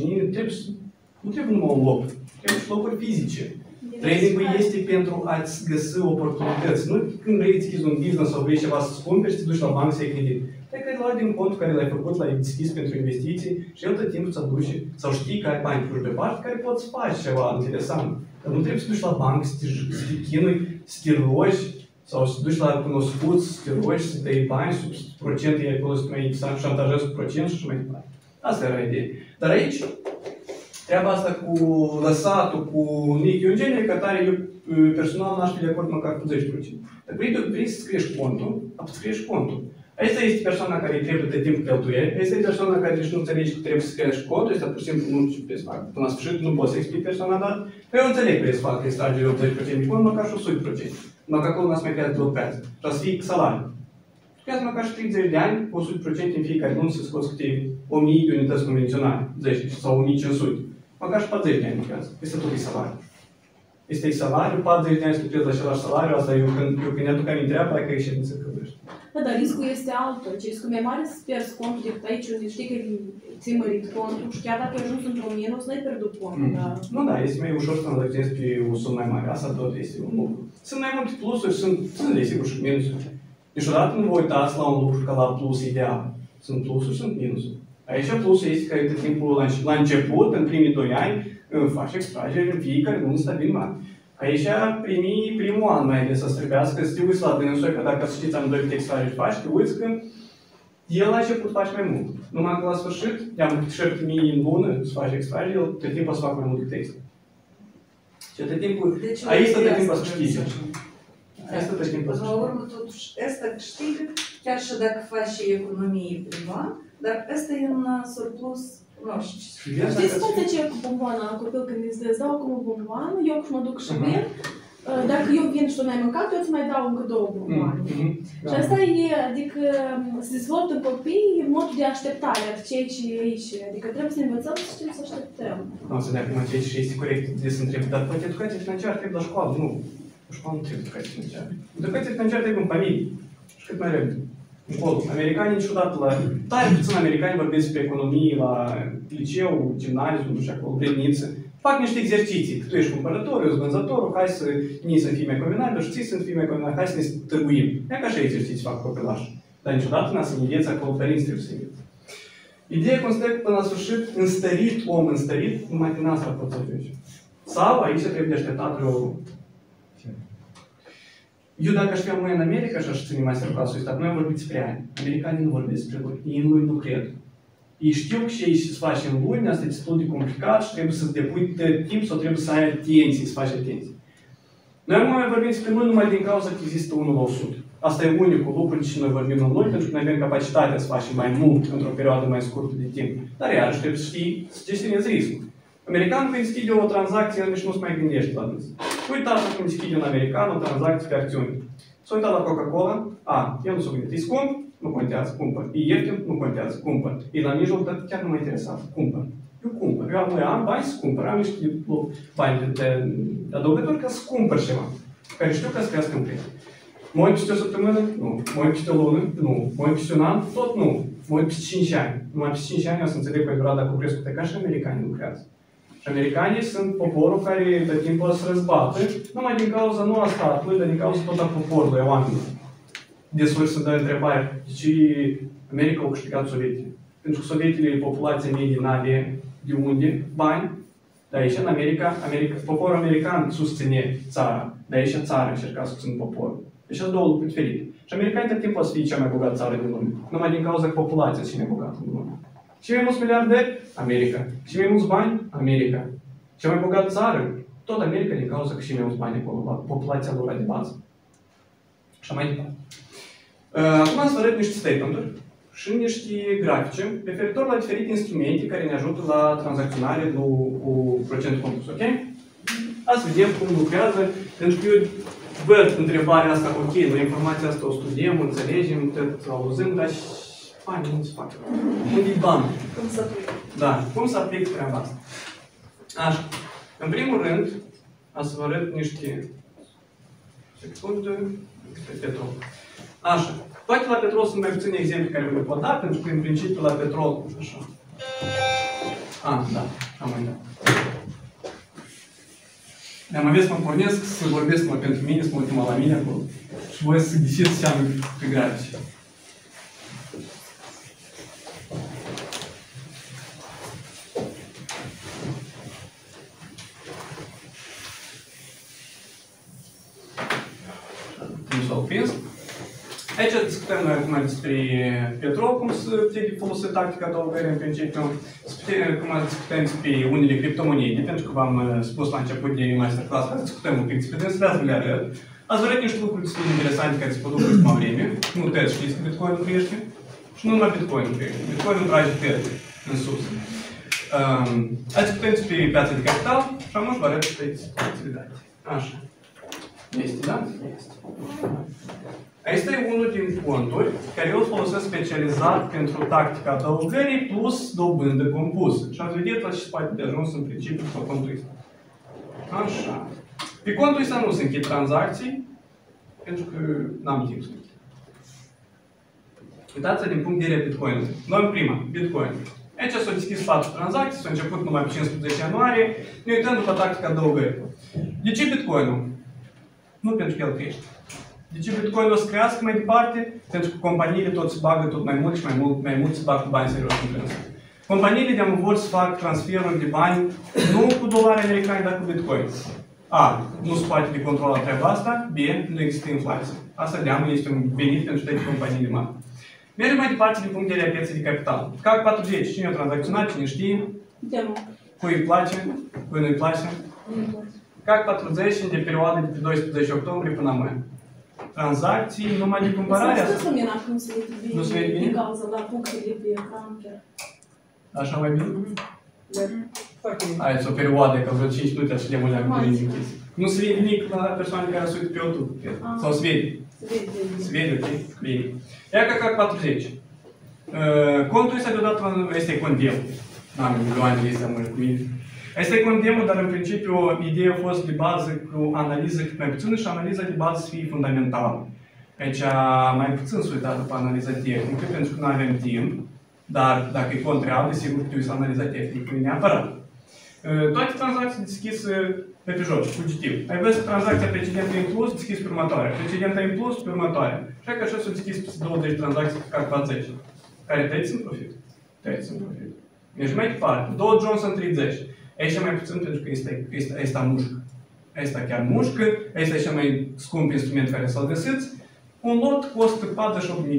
S2: Nu trebuie numai un loc, trebuie și locuri fizice. Tradingul este pentru a-ți găsi oportunități. Nu când vrei să deschizi un business sau vrei ceva să-ți cumperi și te duci la bancă să iei credit. Te crezi din contul care l-ai făcut, l-ai deschis pentru investiții și el tot timpul ți aduce sau știi că ai bani puși deoparte care poți face ceva interesant. Dar nu trebuie să duci la bancă, să te chinui, să te rogi sau să duci la cunoscuți, să te rogi, să dai bani sub procente, ai acolo să te mai șantajezi cu procent și așa mai departe. Asta era ideea. Dar aici, treaba asta cu lăsatul, cu nic, eu în genere ca tare, eu personal n-aș fi de acord măcar cu 10%. Dacă vrei să scriești contul, atunci scriești contul. Asta este persoana care îi trebuie de timp cheltuieli, asta e persoana care nici nu înțelege că trebuie să crești contul, asta pur și simplu nu știu ce să fac. Până la sfârșit nu pot să explic persoana, dar eu înțeleg că să fac extragere 80% din cont, măcar și 100%. Măcar acolo n-ați mai creat blochează. Și să fie salariu. Creați măcar și 30 de ani, 100% în fiecare lună să scoți câte 1000 de unități convenționale, 10 sau 1500. Măcar și 40 de ani lucrează. Este tot e salariu. Este salariu, 40 de ani să lucrezi la același salariu, asta eu când ne aduc aminte treaba, că e ședință călărești.
S5: Da, dar riscul este altul. Riscul mai mare să pierzi contul decât aici unde știi că ți-ai mărit contul și chiar dacă ai ajuns într-un minus, n-ai pierdut contul.
S2: Nu, da, este mai ușor să tranzacționezi pe o sumă mai mare. Asta tot este un lucru. Sunt mai multe plusuri, sunt desigur și minusuri. Niciodată nu vă uitați la un lucru ca la plus ideal. Sunt plusuri, sunt minusuri. Aici plusul este că de timpul la început, în primii 2 ani, faci extragere în fiecare lună stabil mare. Aici primul an mai ales să trebuiască să te uiți la dânsul, că dacă știți am 2 extrageri faci, te uiți că el la început face mai mult. Numai că la sfârșit, i-am 7.000 în lună să faci extrageri, el tot timpul o să facă mai multe texte. Și tot timpul,
S3: Deci,
S2: aici tot
S3: asta
S2: timpul să
S3: vreau
S2: știți.
S3: să spun.
S2: Aici tot timpul să
S3: Până la urmă, totuși, ăsta câștigă, chiar și dacă faci și economie privat, dar ăsta e un surplus, nu știu.
S5: Știți cum se cer cu bomboana la copil când îți dau acum o bomboană, eu mă duc și vin, dacă eu vin și tu n-ai mâncat, eu îți mai dau încă 2 bomboane. Și asta e, adică se dezvoltă în copii modul de așteptare a ceea ce e aici. Adică trebuie să ne învățăm să știm să așteptăm.
S2: Nu, să dea acum ceea ce este corect de să întreb, dar poate educație financiară trebuie la școală, nu. La școală nu trebuie educație financiară. Educație financiară trebuie în familie. Și cât mai repede. Încolo. Americanii niciodată la... Tare puțin americani vorbesc despre economie la liceu, gimnaziu, nu știu acolo, grădiniță. Fac niște exerciții. Tu ești cumpărătorul, eu vânzătorul, hai să ni să fim mai convenabil și ții să fim mai convenabil, hai să ne târguim. E ca așa exerciții fac copilași. Dar niciodată n-a să înveți acolo, părinți trebuie să înveți. Ideea constă că până la sfârșit, înstărit om, înstărit, numai din asta poți să ajungi. Sau aici trebuie așteptat o... Eu dacă aș fi mai în America și aș ține mai seriosul ăsta, noi am vorbit despre ani. Americanii nu vorbesc despre lui. Ei în lui nu cred. Ei știu că și ei se faci în luni, asta e destul de complicat și trebuie să-ți depui timp sau trebuie să ai atenție, să faci atenție. Noi nu mai vorbim despre lui numai din cauza că există 1 la 100. Asta e unicul lucru de ce noi vorbim în lui, pentru că noi avem capacitatea să facem mai mult într-o perioadă mai scurtă de timp. Dar iarăși trebuie să știi să gestionezi riscul. Americanul când deschide o tranzacție, nici nu se mai gândește la dâns. Uitați când deschide un american o tranzacție pe acțiuni. S-a uitat la Coca-Cola, el nu s-a gândit, e scump, nu contează, cumpăr. E ieftin, nu contează, cumpăr. E la mijloc, dar chiar nu mă interesează, cumpăr. Eu cumpăr. Eu am bani să cumpăr, am niște bani de adăugători ca să cumpăr ceva, care știu că să crească în preț. Mă uit peste o săptămână? Nu. Mă uit peste o lună? Nu. Mă uit peste un an? Tot nu. Mă uit peste 5 ani. Numai peste 5 ani o să înțeleg cu adevărat dacă crescut ca și americanii lucrează. Și americanii sunt poporul care de timpul să răzbată, numai din cauza nu a statului, dar din cauza tot a poporului, a oamenilor. Desuri să dă întrebare, de ce America au câștigat sovietii? Pentru că sovietile, populația medie n-avea de unde bani, dar aici în America, poporul american susține țara, dar aici țara încerca să susține poporul. Deci sunt două lucruri diferite. Și americanii tot timpul o să fie cea mai bogată țară din lume, numai din cauza că populația e mai bogată din lume. Cei mai mulți miliardari? America. Cei mai mulți bani? America. Cea mai bogată țară? Tot America din cauza că și mai mulți bani acolo, populația lor de bază. Și mai departe. Acum să vă arăt niște statement-uri și niște grafice referitor la diferite instrumente care ne ajută la tranzacționare cu procentul compus, ok? Hai să vedem cum lucrează, pentru că eu văd întrebarea asta, ok, noi informația asta o studiem, o înțelegem, tot auzim, dar bani nu se fac. Unde-i bani?
S3: Cum să aplic?
S2: Da, cum să aplic treaba asta? Așa. În primul rând, o să vă arăt niște secunde pe petrol. Așa. Poate la petrol sunt mai puține exemple care vă pot da, pentru că în principiu la petrol, așa. Da, am mai dat. Dar mă vezi să mă pornesc, să vorbesc mă pentru mine, să mă uităm la mine acolo. Și voi să ghișiți seama pe grafice. Nu s-au prins. Aici discutăm noi acum despre petrol, cum să putem folosi tactica adăugării în principiu. Cum discutăm despre unele criptomonede, pentru că v-am spus la început de masterclass că discutăm un pic despre dâns, vreau să le arăt. Ați văzut niște lucruri destul de interesante care se produc în ultima vreme. Nu toți știți că Bitcoin-ul crește. Și nu numai Bitcoin-ul crește. Bitcoin-ul trage tăți în sus. Ați discutăm despre piața de capital și am vă arăt despre activitate. Așa. Este, da? Este. Asta e unul din conturi care eu îl folosesc specializat pentru tactica adăugării plus dobândă compusă. Și ați vedea la ce poate de ajuns în principiu pe contul ăsta. Așa. Pe contul ăsta nu se închid tranzacții, pentru că n-am timp să închid. Uitați-vă din punct de vedere Bitcoin-ului. Luăm prima, Bitcoin. Aici s-au deschis 4 tranzacții, s-au început numai pe 15 ianuarie, ne uităm după tactica adăugării. De ce Bitcoin-ul? Nu pentru că el crește. De ce Bitcoin-ul o să crească mai departe? Pentru că companiile tot se bagă tot mai mult și mai mult se bagă cu bani serios în trânsă. Companiile de-am vor să fac transferuri de bani nu cu dolari americani, dar cu Bitcoin. A. Nu se poate de controla treaba asta. B. Nu există inflație. Asta de-am este un venit pentru toate companiile mari. Mergem mai departe din punct de vedere a pieței de capital. CAC 40. Cine o tranzacționat? Cine știe? Cui îi place? Cui nu îi place? CAC 40 de perioade de pe 12 octombrie până mai. Tranzacții numai de cumpărare.
S5: Să nu cum se vede.
S2: Nu se vede bine?
S5: Din cauza la punctele pe ecran chiar.
S2: Așa mai bine?
S6: Foarte bine.
S2: Hai, o perioadă, că vreo 5 minute așa de mult le-am închis. Nu se vede nimic la persoane care se uită pe YouTube. Sau se vede? Se vede, ok? Bine. Ia ca CAC 40. Contul ăsta deodată este condem. N-am milioane de astea mult cu mine. Este condemnă, dar în principiu ideea a fost de bază cu analiză cât mai puțină și analiza de bază să fie fundamentală. Deci mai puțin s-a uitat după analiza tehnică, pentru că nu avem timp, dar dacă e contra, desigur că trebuie să analiza tehnică neapărat. Toate tranzacții deschise pe joc, fugitiv. Ai văzut tranzacția precedentă inclus, deschis pe următoarea. Precedentă inclus, pe următoarea. Așa că așa s-au deschis pe 20 tranzacții pe CAC 40. Care tăiți în profit? Tăiți în profit. Mergi mai departe. Dow Johnson 30. Aici mai puțin pentru că este mușcă. Asta chiar mușcă. Asta e cel mai scump instrument care să-l găsiți. Un lot costă $48.000.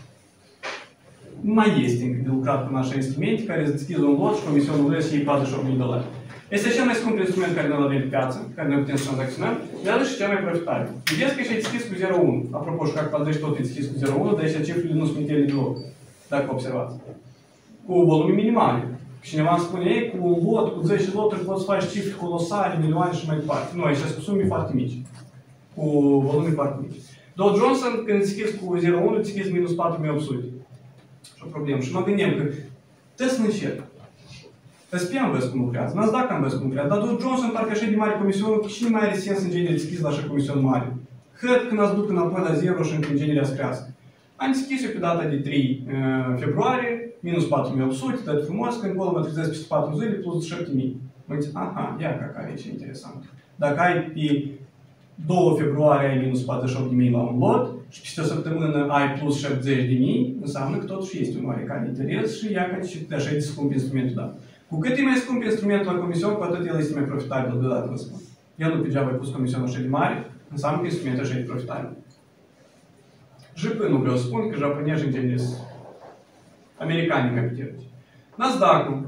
S2: Nu mai este încă de lucrat cu așa instrumente care îți deschizi un lot și comisionul lui și iei $48.000. Este cel mai scump instrument care noi avem pe piață, care noi putem să tranzacționăm, dar și cel mai profitabil. Vedeți că e deschis cu 0,1. Apropo, și CAC 40 tot e deschis cu 0,1, dar aici cifrele nu sunt ele deloc, dacă observați. Cu volume minimale. Cineva îmi spune, ei, cu un lot, cu 10 loturi poți să faci cifre colosale, milioane și mai departe. Nu, aici sunt cu sume foarte mici. Cu volume foarte mici. Dow Johnson, când deschis cu 0,1, deschis minus 4.800. Și o problemă. Și mă gândeam că trebuie să încerc. SP am văzut cum lucrează, Nasdaq am văzut cum lucrează, dar Dow Johnson parcă așa de mare comision, cine mai are sens în genere deschis la așa comision mare? Cât când ați duc înapoi la 0 și în genere ați crească. Am deschis eu pe data de 3 februarie, minus 4.800, dat frumos, când acolo mă trezesc peste 4 zile, plus 7.000. Mă zic, aha, ia ca aici e interesant. Dacă ai pe 2 februarie ai minus 48.000 la un lot și peste o săptămână ai plus 70.000, înseamnă că totuși este un oarecare interes și ia ca și așa e scump instrumentul dat. Cu cât e mai scump instrumentul la comision, cu atât el este mai profitabil, deodată vă spun. El nu degeaba ai pus comisionul așa de mare, înseamnă că instrumentul așa e profitabil. JP nu vreau să spun, că japonezi în genere americanii mai puternici. Nasdaq-ul.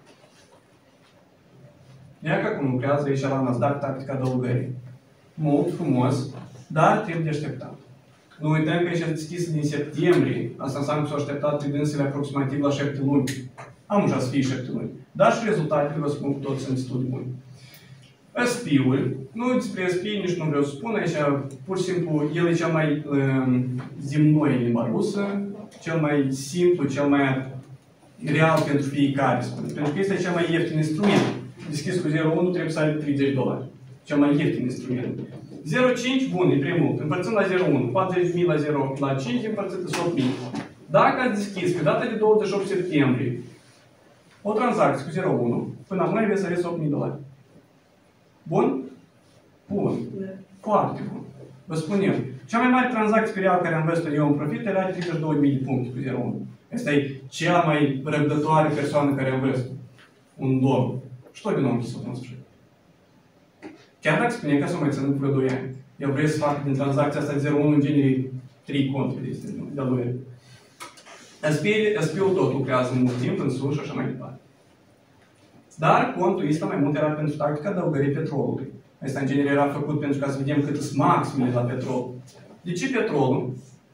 S2: Ia ca cum lucrează aici la Nasdaq tactica adăugării. Mult, frumos, dar trebuie de așteptat. Nu uităm că aici a deschis din septembrie. Asta înseamnă că s-au așteptat tendințele aproximativ la 7 luni. Am ușa să fie 7 luni. Dar și rezultatele, vă spun, că toți sunt destul de buni. SP-ul, nu despre SP nici nu vreau să spun, aici pur și simplu el e cel mai zimnoi în limba rusă, cel mai simplu, cel mai real pentru fiecare, spune. Pentru că este cel mai ieftin instrument. Deschis cu 0,1 trebuie să ai $30. Cel mai ieftin instrument. 0,5, bun, e prea mult. Împărțim la 0,1. 40.000 la 0, la 5 împărțit la 8.000. Dacă ați deschis pe data de 28 septembrie o tranzacție cu 0,1, până acum veți să aveți $8.000. Bun? Bun. Foarte bun. Vă spun eu. Cea mai mare tranzacție pe real care am văzut eu în profit era de 32.000 de puncte cu 0,1. Asta e cea mai răbdătoare persoană care am văzut. Un domn. Și tot din om închis-o în sfârșit. Chiar dacă spune că să mai ținut vreo 2 ani. El vrea să facă din tranzacția asta de 0,1 în genere 3 conte de lui. SP-ul tot lucrează mult timp în sus și așa mai departe. Dar contul ăsta mai mult era pentru tactica adăugării petrolului. Asta în genere era făcut pentru ca să vedem cât sunt maximele la petrol. De ce petrolul?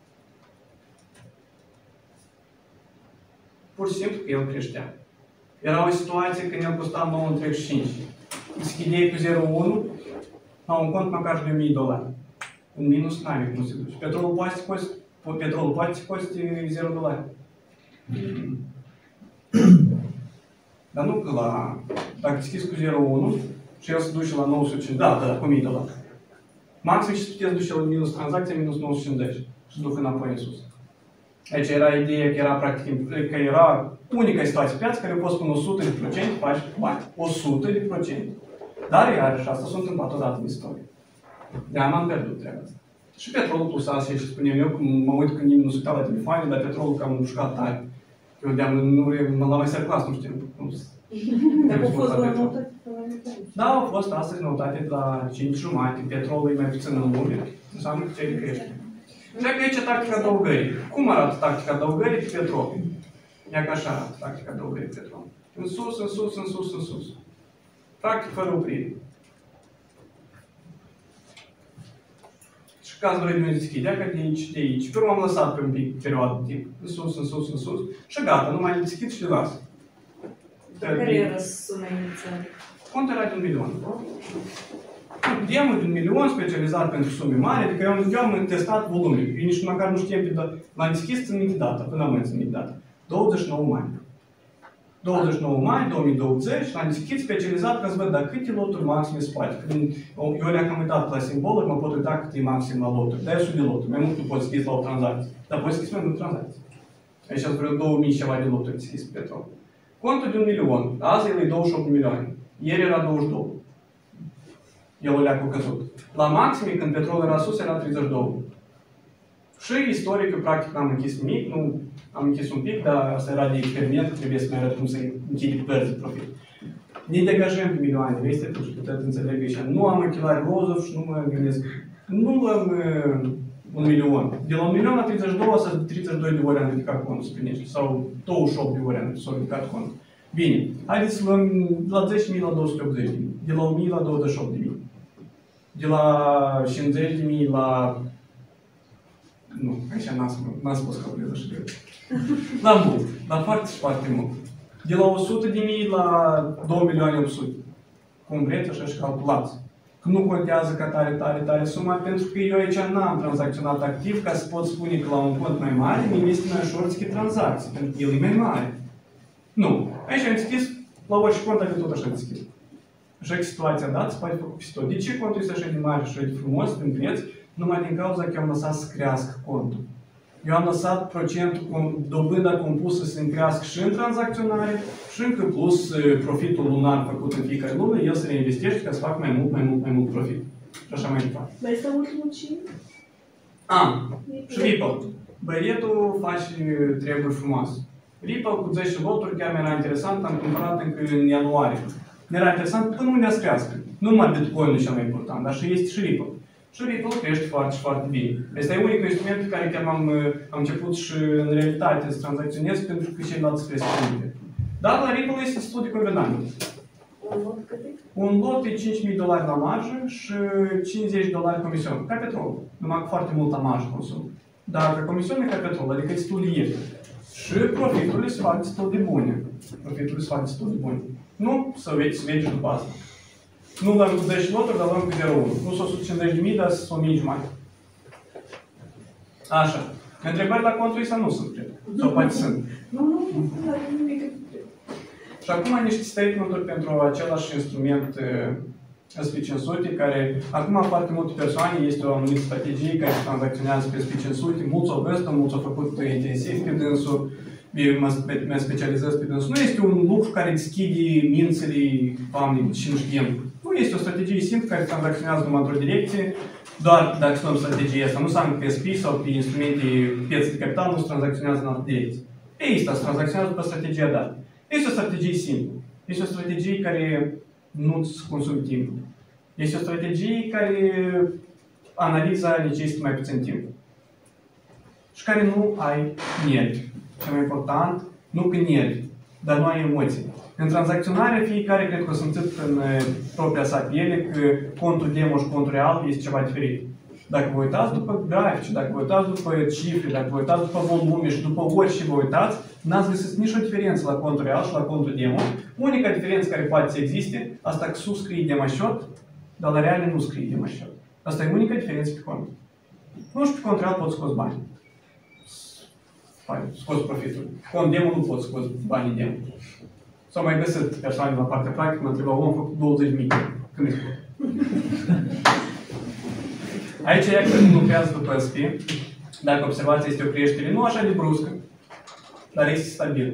S2: Pur și simplu că el creștea. Era o situație când el costa 9,5. Deschideai cu 0,1 la un cont măcar de $1.000. În minus n-ai cum se duce. Petrolul poate să coste $0. Dar nu că la... Dacă deschizi cu 0,1 și el se duce la 950, da, cu $1.000. Maxim și puteți duce la minus tranzacția, minus 950 și duc înapoi în sus. Aici era ideea că era practic, că era unica situație pe piață care poți spune 100% faci bani. 100%. Dar iarăși asta s-a întâmplat odată în istorie. De-aia m-am pierdut treaba asta. Și petrolul plus asta și spuneam eu, că mă uit când nimeni nu se uita la telefoane, dar petrolul cam mușcat tare. Eu la masterclass nu știu cum să...
S8: Dar au fost la noutate?
S2: Da, au fost astăzi noutate la 5,5. Petrolul e mai puțin în lume. Înseamnă că cei crește. Și că aici tactica adăugării. Cum arată tactica adăugării pe petrol? Ia că așa arată tactica adăugării pe petrol. În sus, în sus, în sus, în sus. Practic fără oprire. ca să vrei de deschidea, că de aici. Pe urmă am lăsat pe un pic perioadă de timp, în sus. Și gata, nu mai le deschid și le las.
S3: Care era suma inițială?
S2: Contul era de 1 milion. Demul de 1 milion specializat pentru sume mari, adică eu am testat volumul. Eu nici măcar nu știam, l-am deschis țin minte data, până am țin minte data. 29 mai. 29 mai 2020, l-am deschis specializat ca să văd dacă câte loturi maxime se poate. Eu le-am uitat la simboluri, mă pot uita câte e maxim la loturi. Dar eu sunt de loturi, mai mult nu pot deschis la o tranzacție. Dar pot deschis mai mult tranzacții. Aici am vreo 2000 ceva de loturi deschis pe petrol. Contul de 1 milion. Azi el e 28 milioane. Ieri era 22. El le-a căzut. La maxime, când petrolul era sus, era 32. Și istoric, practic, n-am închis nimic, nu am închis un pic, dar asta era de experiment, trebuie să mai arăt cum să închide părți de profit. Ne degajăm pe milioane de veste, pentru că puteți înțelege și nu am închelari rozov și nu mă gândesc. Nu luăm 1 milion. De la 1 milion la 32 sau 32 de ori am ridicat contul să primești, sau 28 de ori am ridicat contul. Bine, haideți să luăm de la 10.000 la 280.000, de la 1.000 la 28.000, de la 50.000 la... Nu, aici n-am spus că vreau să știu. La mult, dar foarte mult. De la 100.000 la 2.800.000. Cum vreți, așa și calculați. Că nu contează ca tare suma, pentru că eu aici n-am tranzacționat activ ca să pot spune că la un cont mai mare mi este mai ușor să tranzacții, pentru că el e mai mare. Nu. Aici am deschis, la orice cont are tot așa deschis. Așa că situația dată se poate făcut peste tot. De ce contul este așa de mare și așa de frumos, din preț? Numai din cauza că eu am lăsat să crească contul. Eu am lăsat procentul, dobânda compusă să crească și în tranzacționare și încă plus profitul lunar făcut în fiecare lună, el se reinvestește ca să facă mai mult profit. Și așa mai departe.
S5: Dar este ultimul cine?
S2: Și Ripple. Băietul face treburi frumoase. Ripple cu 10 loturi chiar mi-era interesant, am cumpărat încă în ianuarie. Mi-era interesant până unde să crească. Nu numai Bitcoin-ul e cel mai important, dar și este și Ripple. Și Ripple crește foarte bine. Este unicul instrument pe care chiar am început și în realitate să tranzacționez pentru că ceilalți cresc multe. Dar la Ripple este destul de convenient. Un lot e $5.000 la marjă și $50 comision. Ca petrol. Numai foarte multă marjă consum. Dar ca comision e ca petrol, adică e destul de ieftin. Și profiturile se fac destul de bune. Nu să vezi după asta. Nu luăm cu 10 loturi, dar luăm cu 0,1. Nu sunt 150.000, dar sunt 1.000 jumătate. Așa. Întrebări la contul ăsta nu sunt, cred. Sau poate sunt.
S3: Nu, nimic.
S2: Și acum niște statement-uri pentru același instrument SP500, care acum foarte multe persoane, este o anumită strategie care tranzacționează pe SP500, mulți au văzut, mulți au făcut intensiv pe dânsul, mă specializez pe dânsul. Nu este un lucru care deschide mințile oamenilor și nu știm. Nu este o strategie simplă care tranzacționează numai într-o direcție, doar dacă stăm strategia asta. Nu înseamnă pe SP sau pe instrumente piețe de capital nu se tranzacționează în altă direcție. Pe asta se tranzacționează pe strategia dată. Este o strategie simplă. Este o strategie care nu-ți consumă timp. Este o strategie care analiza necesită mai puțin timp. Și care nu ai nervi. Cel mai important, nu că nervi, dar nu ai emoții. În tranzacționare, fiecare cred că a simțit în propria sa piele că contul demo și contul real este ceva diferit. Dacă vă uitați după grafici, dacă vă uitați după cifre, dacă vă uitați după volume și după orice vă uitați, n-ați găsit nicio diferență la contul real și la contul demo. Unica diferență care poate să existe, asta că sus scrie demo-shot, dar la reale nu scrie demo-shot. Asta e unica diferență pe cont. Nu și pe cont real poți scoți bani. Scoți profitul. Cont demo nu poți scoți banii demo. S-au mai găsit persoane la partea practică, mă întrebau, am făcut 20.000. Când îi spun? Aici ea că nu lucrează după SP. Dacă observați, este o creștere nu așa de bruscă, dar este stabil.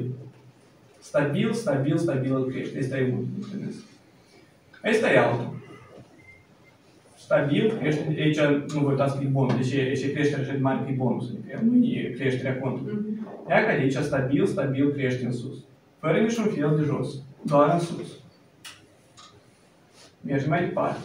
S2: Stabil crește. Asta e unul. Asta e altul. Stabil crește. Aici nu vă uitați că e bonus. Deci e creșterea așa de mare că e bonus. Adică nu e creșterea contului. Ea că aici stabil crește în sus. Fără niciun fel de jos. Doar în sus. Mergem mai departe.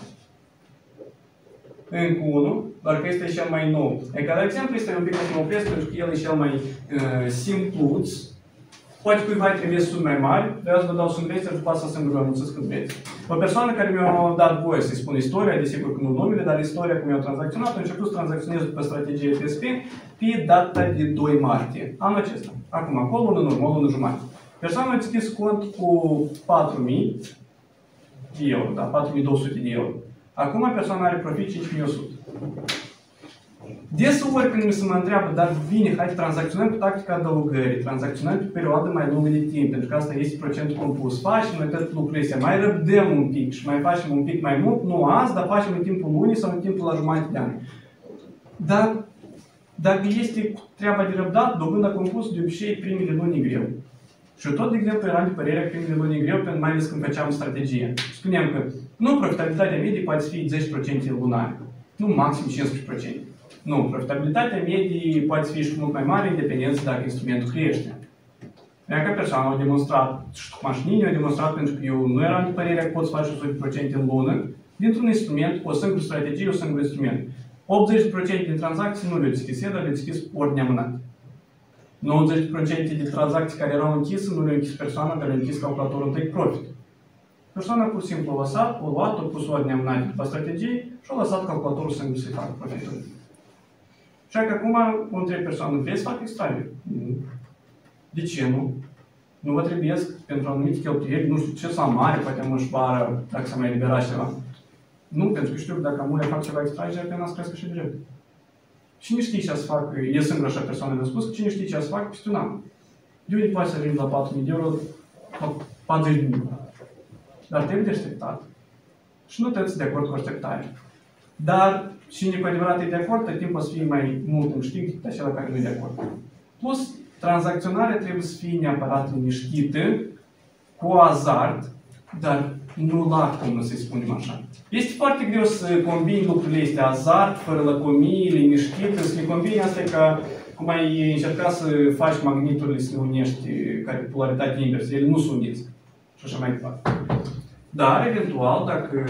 S2: Încă unul, doar că este cel mai nou. E ca de exemplu, este un pic să mă opresc, pentru că el e cel mai simpluț. Poate cuiva trebuie sume mai mari, vreau să vă dau sume și după asta să-mi anunțați când vreți. O persoană care mi-a dat voie să-i spun istoria, desigur că nu numele, dar istoria cum eu am tranzacționat, a început să tranzacționez după strategie TSP pe data de 2 martie, anul acesta. Acum, acolo, în urmă, o lună jumătate. Persoana a deschis cont cu 4.000 de euro, da, 4.200 de euro. Acum persoana are profit 5.100. Deseori când mi se mă întreabă, dar bine, hai tranzacționăm cu tactica adăugării, tranzacționăm pe perioadă mai lungă de timp, pentru că asta este procentul compus. Facem noi tot lucrurile astea, mai răbdăm un pic și mai facem un pic mai mult, nu azi, dar facem în timpul lunii sau în timpul la jumătate de an. Dar dacă este treaba de răbdat, dobânda compus, de obicei primele luni e greu. Și eu tot, de exemplu, eram de părerea că primele luni e greu, mai ales când făceam strategie. Spuneam că nu, profitabilitatea medie poate fi 10% lunar, nu maxim 15%. Nu, profitabilitatea medie poate fi și mult mai mare, independență dacă instrumentul crește. Iar ca persoană au demonstrat, și cu mașinile au demonstrat, pentru că eu nu eram de părerea că pot să faci 100% în lună, dintr-un instrument, o singură strategie, un singur instrument. 80% din tranzacții nu le-au deschis, dar le-au deschis ori neamânat. 90% din tranzacții care erau închise nu le-au închis persoana, dar le-au închis calculatorul take profit. Persoana pur și simplu a lăsat, a luat, a pus ori neamânat după strategie și a lăsat calculatorul singur să-i facă profitul. Și că acum o întreb persoană, vreți să fac extragere? Nu. De ce nu? Nu vă trebuiesc pentru anumite cheltuieli, nu știu ce sau mare, poate mă șbară dacă s-a mai eliberat ceva. Nu, pentru că știu că dacă amurile fac ceva extragere, pe n-ați cresc și drept. Cine știe ce să fac, e singură așa persoană de spus, că cine știe ce să fac peste un an. De unde poate să ajung la 4.000 de euro, la 40.000. Dar trebuie de așteptat. Și nu trebuie de acord cu așteptarea. Dar cine cu adevărat e de acord, tot timpul o să fie mai mult în câștig decât acela care nu e de acord. Plus, tranzacționarea trebuie să fie neapărat liniștită, cu azart, dar nu la cum să-i spunem așa. Este foarte greu să combini lucrurile astea, azart, fără lăcomie, liniștită, să le combini asta e ca cum ai încerca să faci magniturile să le unești, care polaritate inversă, ele nu se unesc. Și așa mai departe. Dar, eventual, dacă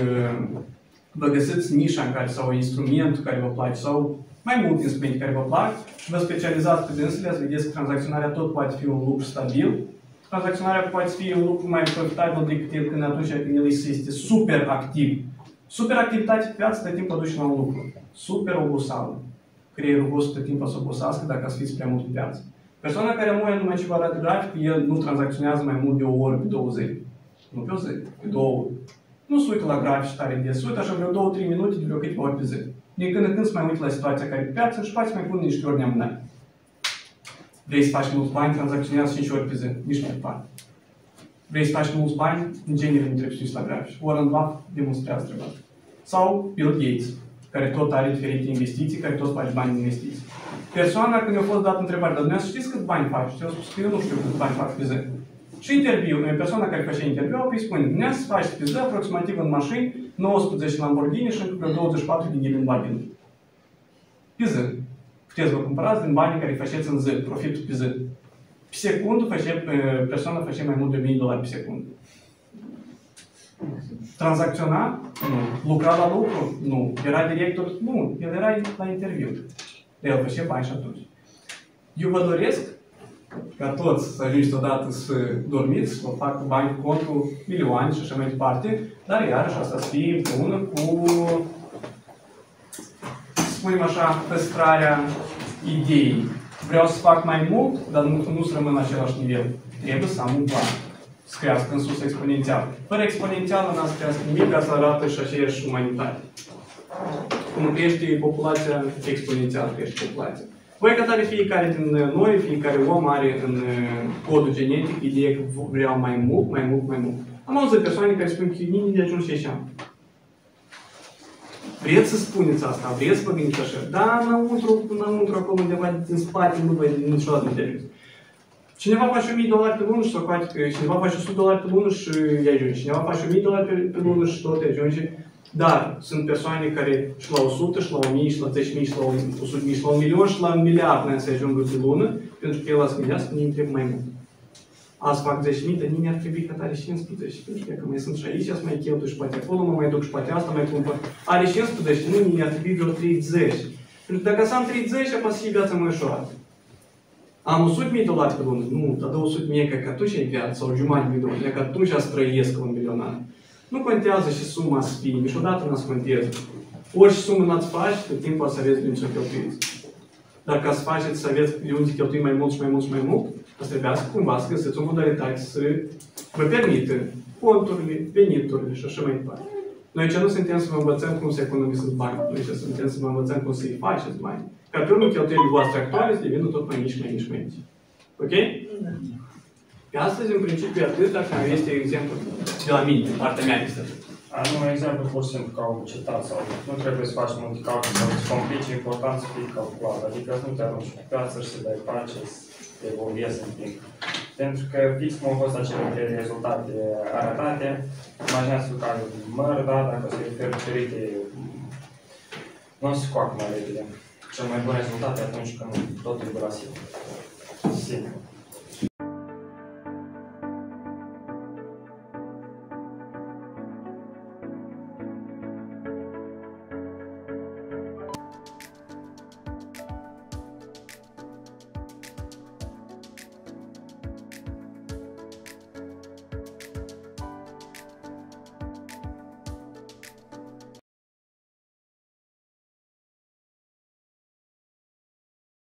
S2: vă găsiți nișa în care, sau instrumentul care vă place, sau mai multe instrumente care vă plac și vă specializați pe dânsele, ați vedeți că tranzacționarea tot poate fi un lucru stabil. Tranzacționarea poate fi un lucru mai profitabil decât el când atunci când el este super activ. Superactivitate pe piață tot timpul aduce la un lucru. Super oboseală. Creierul vostru tot timpul să obosească dacă ați fiți prea mult pe piață. Persoana care amuie numai ce vă arată grafic, el nu tranzacționează mai mult de o oră pe 2 zile. Nu pe o zi, pe 2 ore. Nu se uită la grafici tare des, se uită așa vreo 2-3 minute de vreo câteva ori pe zi. Din când în când se mai uită la situația care e pe piață și poate să mai pune niște ori neamânate. Vrei să faci mulți bani, tranzacționează 5 ori pe zi, nici mai departe. Vrei să faci mulți bani, în genere nu trebuie să uiți la grafici. Warren Buffett demonstrează treaba asta. Sau Bill Gates, care tot are diferite investiții, care tot face bani în investiții. Persoana, când i-a fost dat întrebare, dar dumneavoastră știți cât bani faci? Și a spus că eu nu știu cât bani fac pe zi. Și interviu, persoana care face interviu, îi spune, dumneavoastră faci pe zi aproximativ în mașini 19 Lamborghini și încă 24 de Volkswagen. Pe zi. Puteți vă cumpărați din banii care îi faceți în zi, profitul pe zi. Pe secundă, persoana face mai mult de $1.000 pe secundă. Tranzacționa? Nu. Lucra la lucru? Nu. Era director? Nu. El era la interviu. El făcea bani și atunci. Eu vă doresc ca toți să ajungeți odată să dormiți, să vă facă bani cu contul milioane și așa mai departe, dar iarăși asta să fie împreună cu, să spunem așa, păstrarea ideii. Vreau să fac mai mult, dar nu să rămân la același nivel. Trebuie să am un plan. Să crească în sus exponențial. Fără exponențială n-a să crească nimic, asta arată și aceeași umanitate. Cum crește populația, exponențial crește populația. Voi că tare fiecare din noi, fiecare om are în codul genetic ideea că vreau mai mult, mai mult, mai mult. Am auzit persoane care spun că nimeni de ajuns și așa. Vreți să spuneți asta, vreți să vă gândiți așa. Da, înăuntru, acolo undeva din spate, nu vă niciodată nu te cineva face $1.000 pe lună și cineva face $100 pe lună și îi ajunge. Cineva face $1.000 pe lună și tot îi ajunge. Dar sunt persoane care și la 100, și la 1000, și la 10.000, și la 100.000, și la 1.000.000, și la 1 miliard să ajungă pe lună, pentru că el a să gândească, nimeni trebuie mai mult. Azi fac 10.000, dar nimeni ar trebui că are 15, pentru că mai sunt și aici, să mai cheltui și poate acolo, mă mai duc și poate asta, mai cumpăr. Are 15, nu, nimeni ar trebui vreo 30. Pentru că dacă să am 30, apoi să fie viața mai ușoară. am 100.000 dolari pe lună. Nu, dar 200.000 că atunci e viață, sau jumătate de milion, că atunci trăiesc un milionar. Nu contează și suma să fie, niciodată nu se contează. Orice sumă n-ați face, tot timpul să aveți de unde să cheltuiți. Dar ca să faceți să aveți de unde cheltui mai mult și mai mult și mai mult, să trebuiască cumva să găsiți o modalitate să vă permită conturile, veniturile și așa mai departe. Noi aici nu suntem să vă învățăm cum să economisiți bani, noi aici suntem să vă învățăm cum să-i faceți bani. Ca pe urmă cheltuielile voastre actuale să devină tot mai mici, mai mici, mai mici. Ok?
S3: Da.
S2: Pe astăzi, în principiu, e atât, dacă mai este exemplu de la mine, din partea mea este atât.
S9: Am un exemplu pur și simplu ca un citat sau nu trebuie să faci multe calcule sau să complici, e important să fii calculat, adică să nu te arunci pe piață și să dai pace, să evoluezi în timp. Pentru că fix cum au fost acele rezultate arătate, imaginează-vă că ai un măr, da, dacă se referă diferite, nu se coacă mai repede. Cel mai bun rezultat e atunci când totul e de la simplu.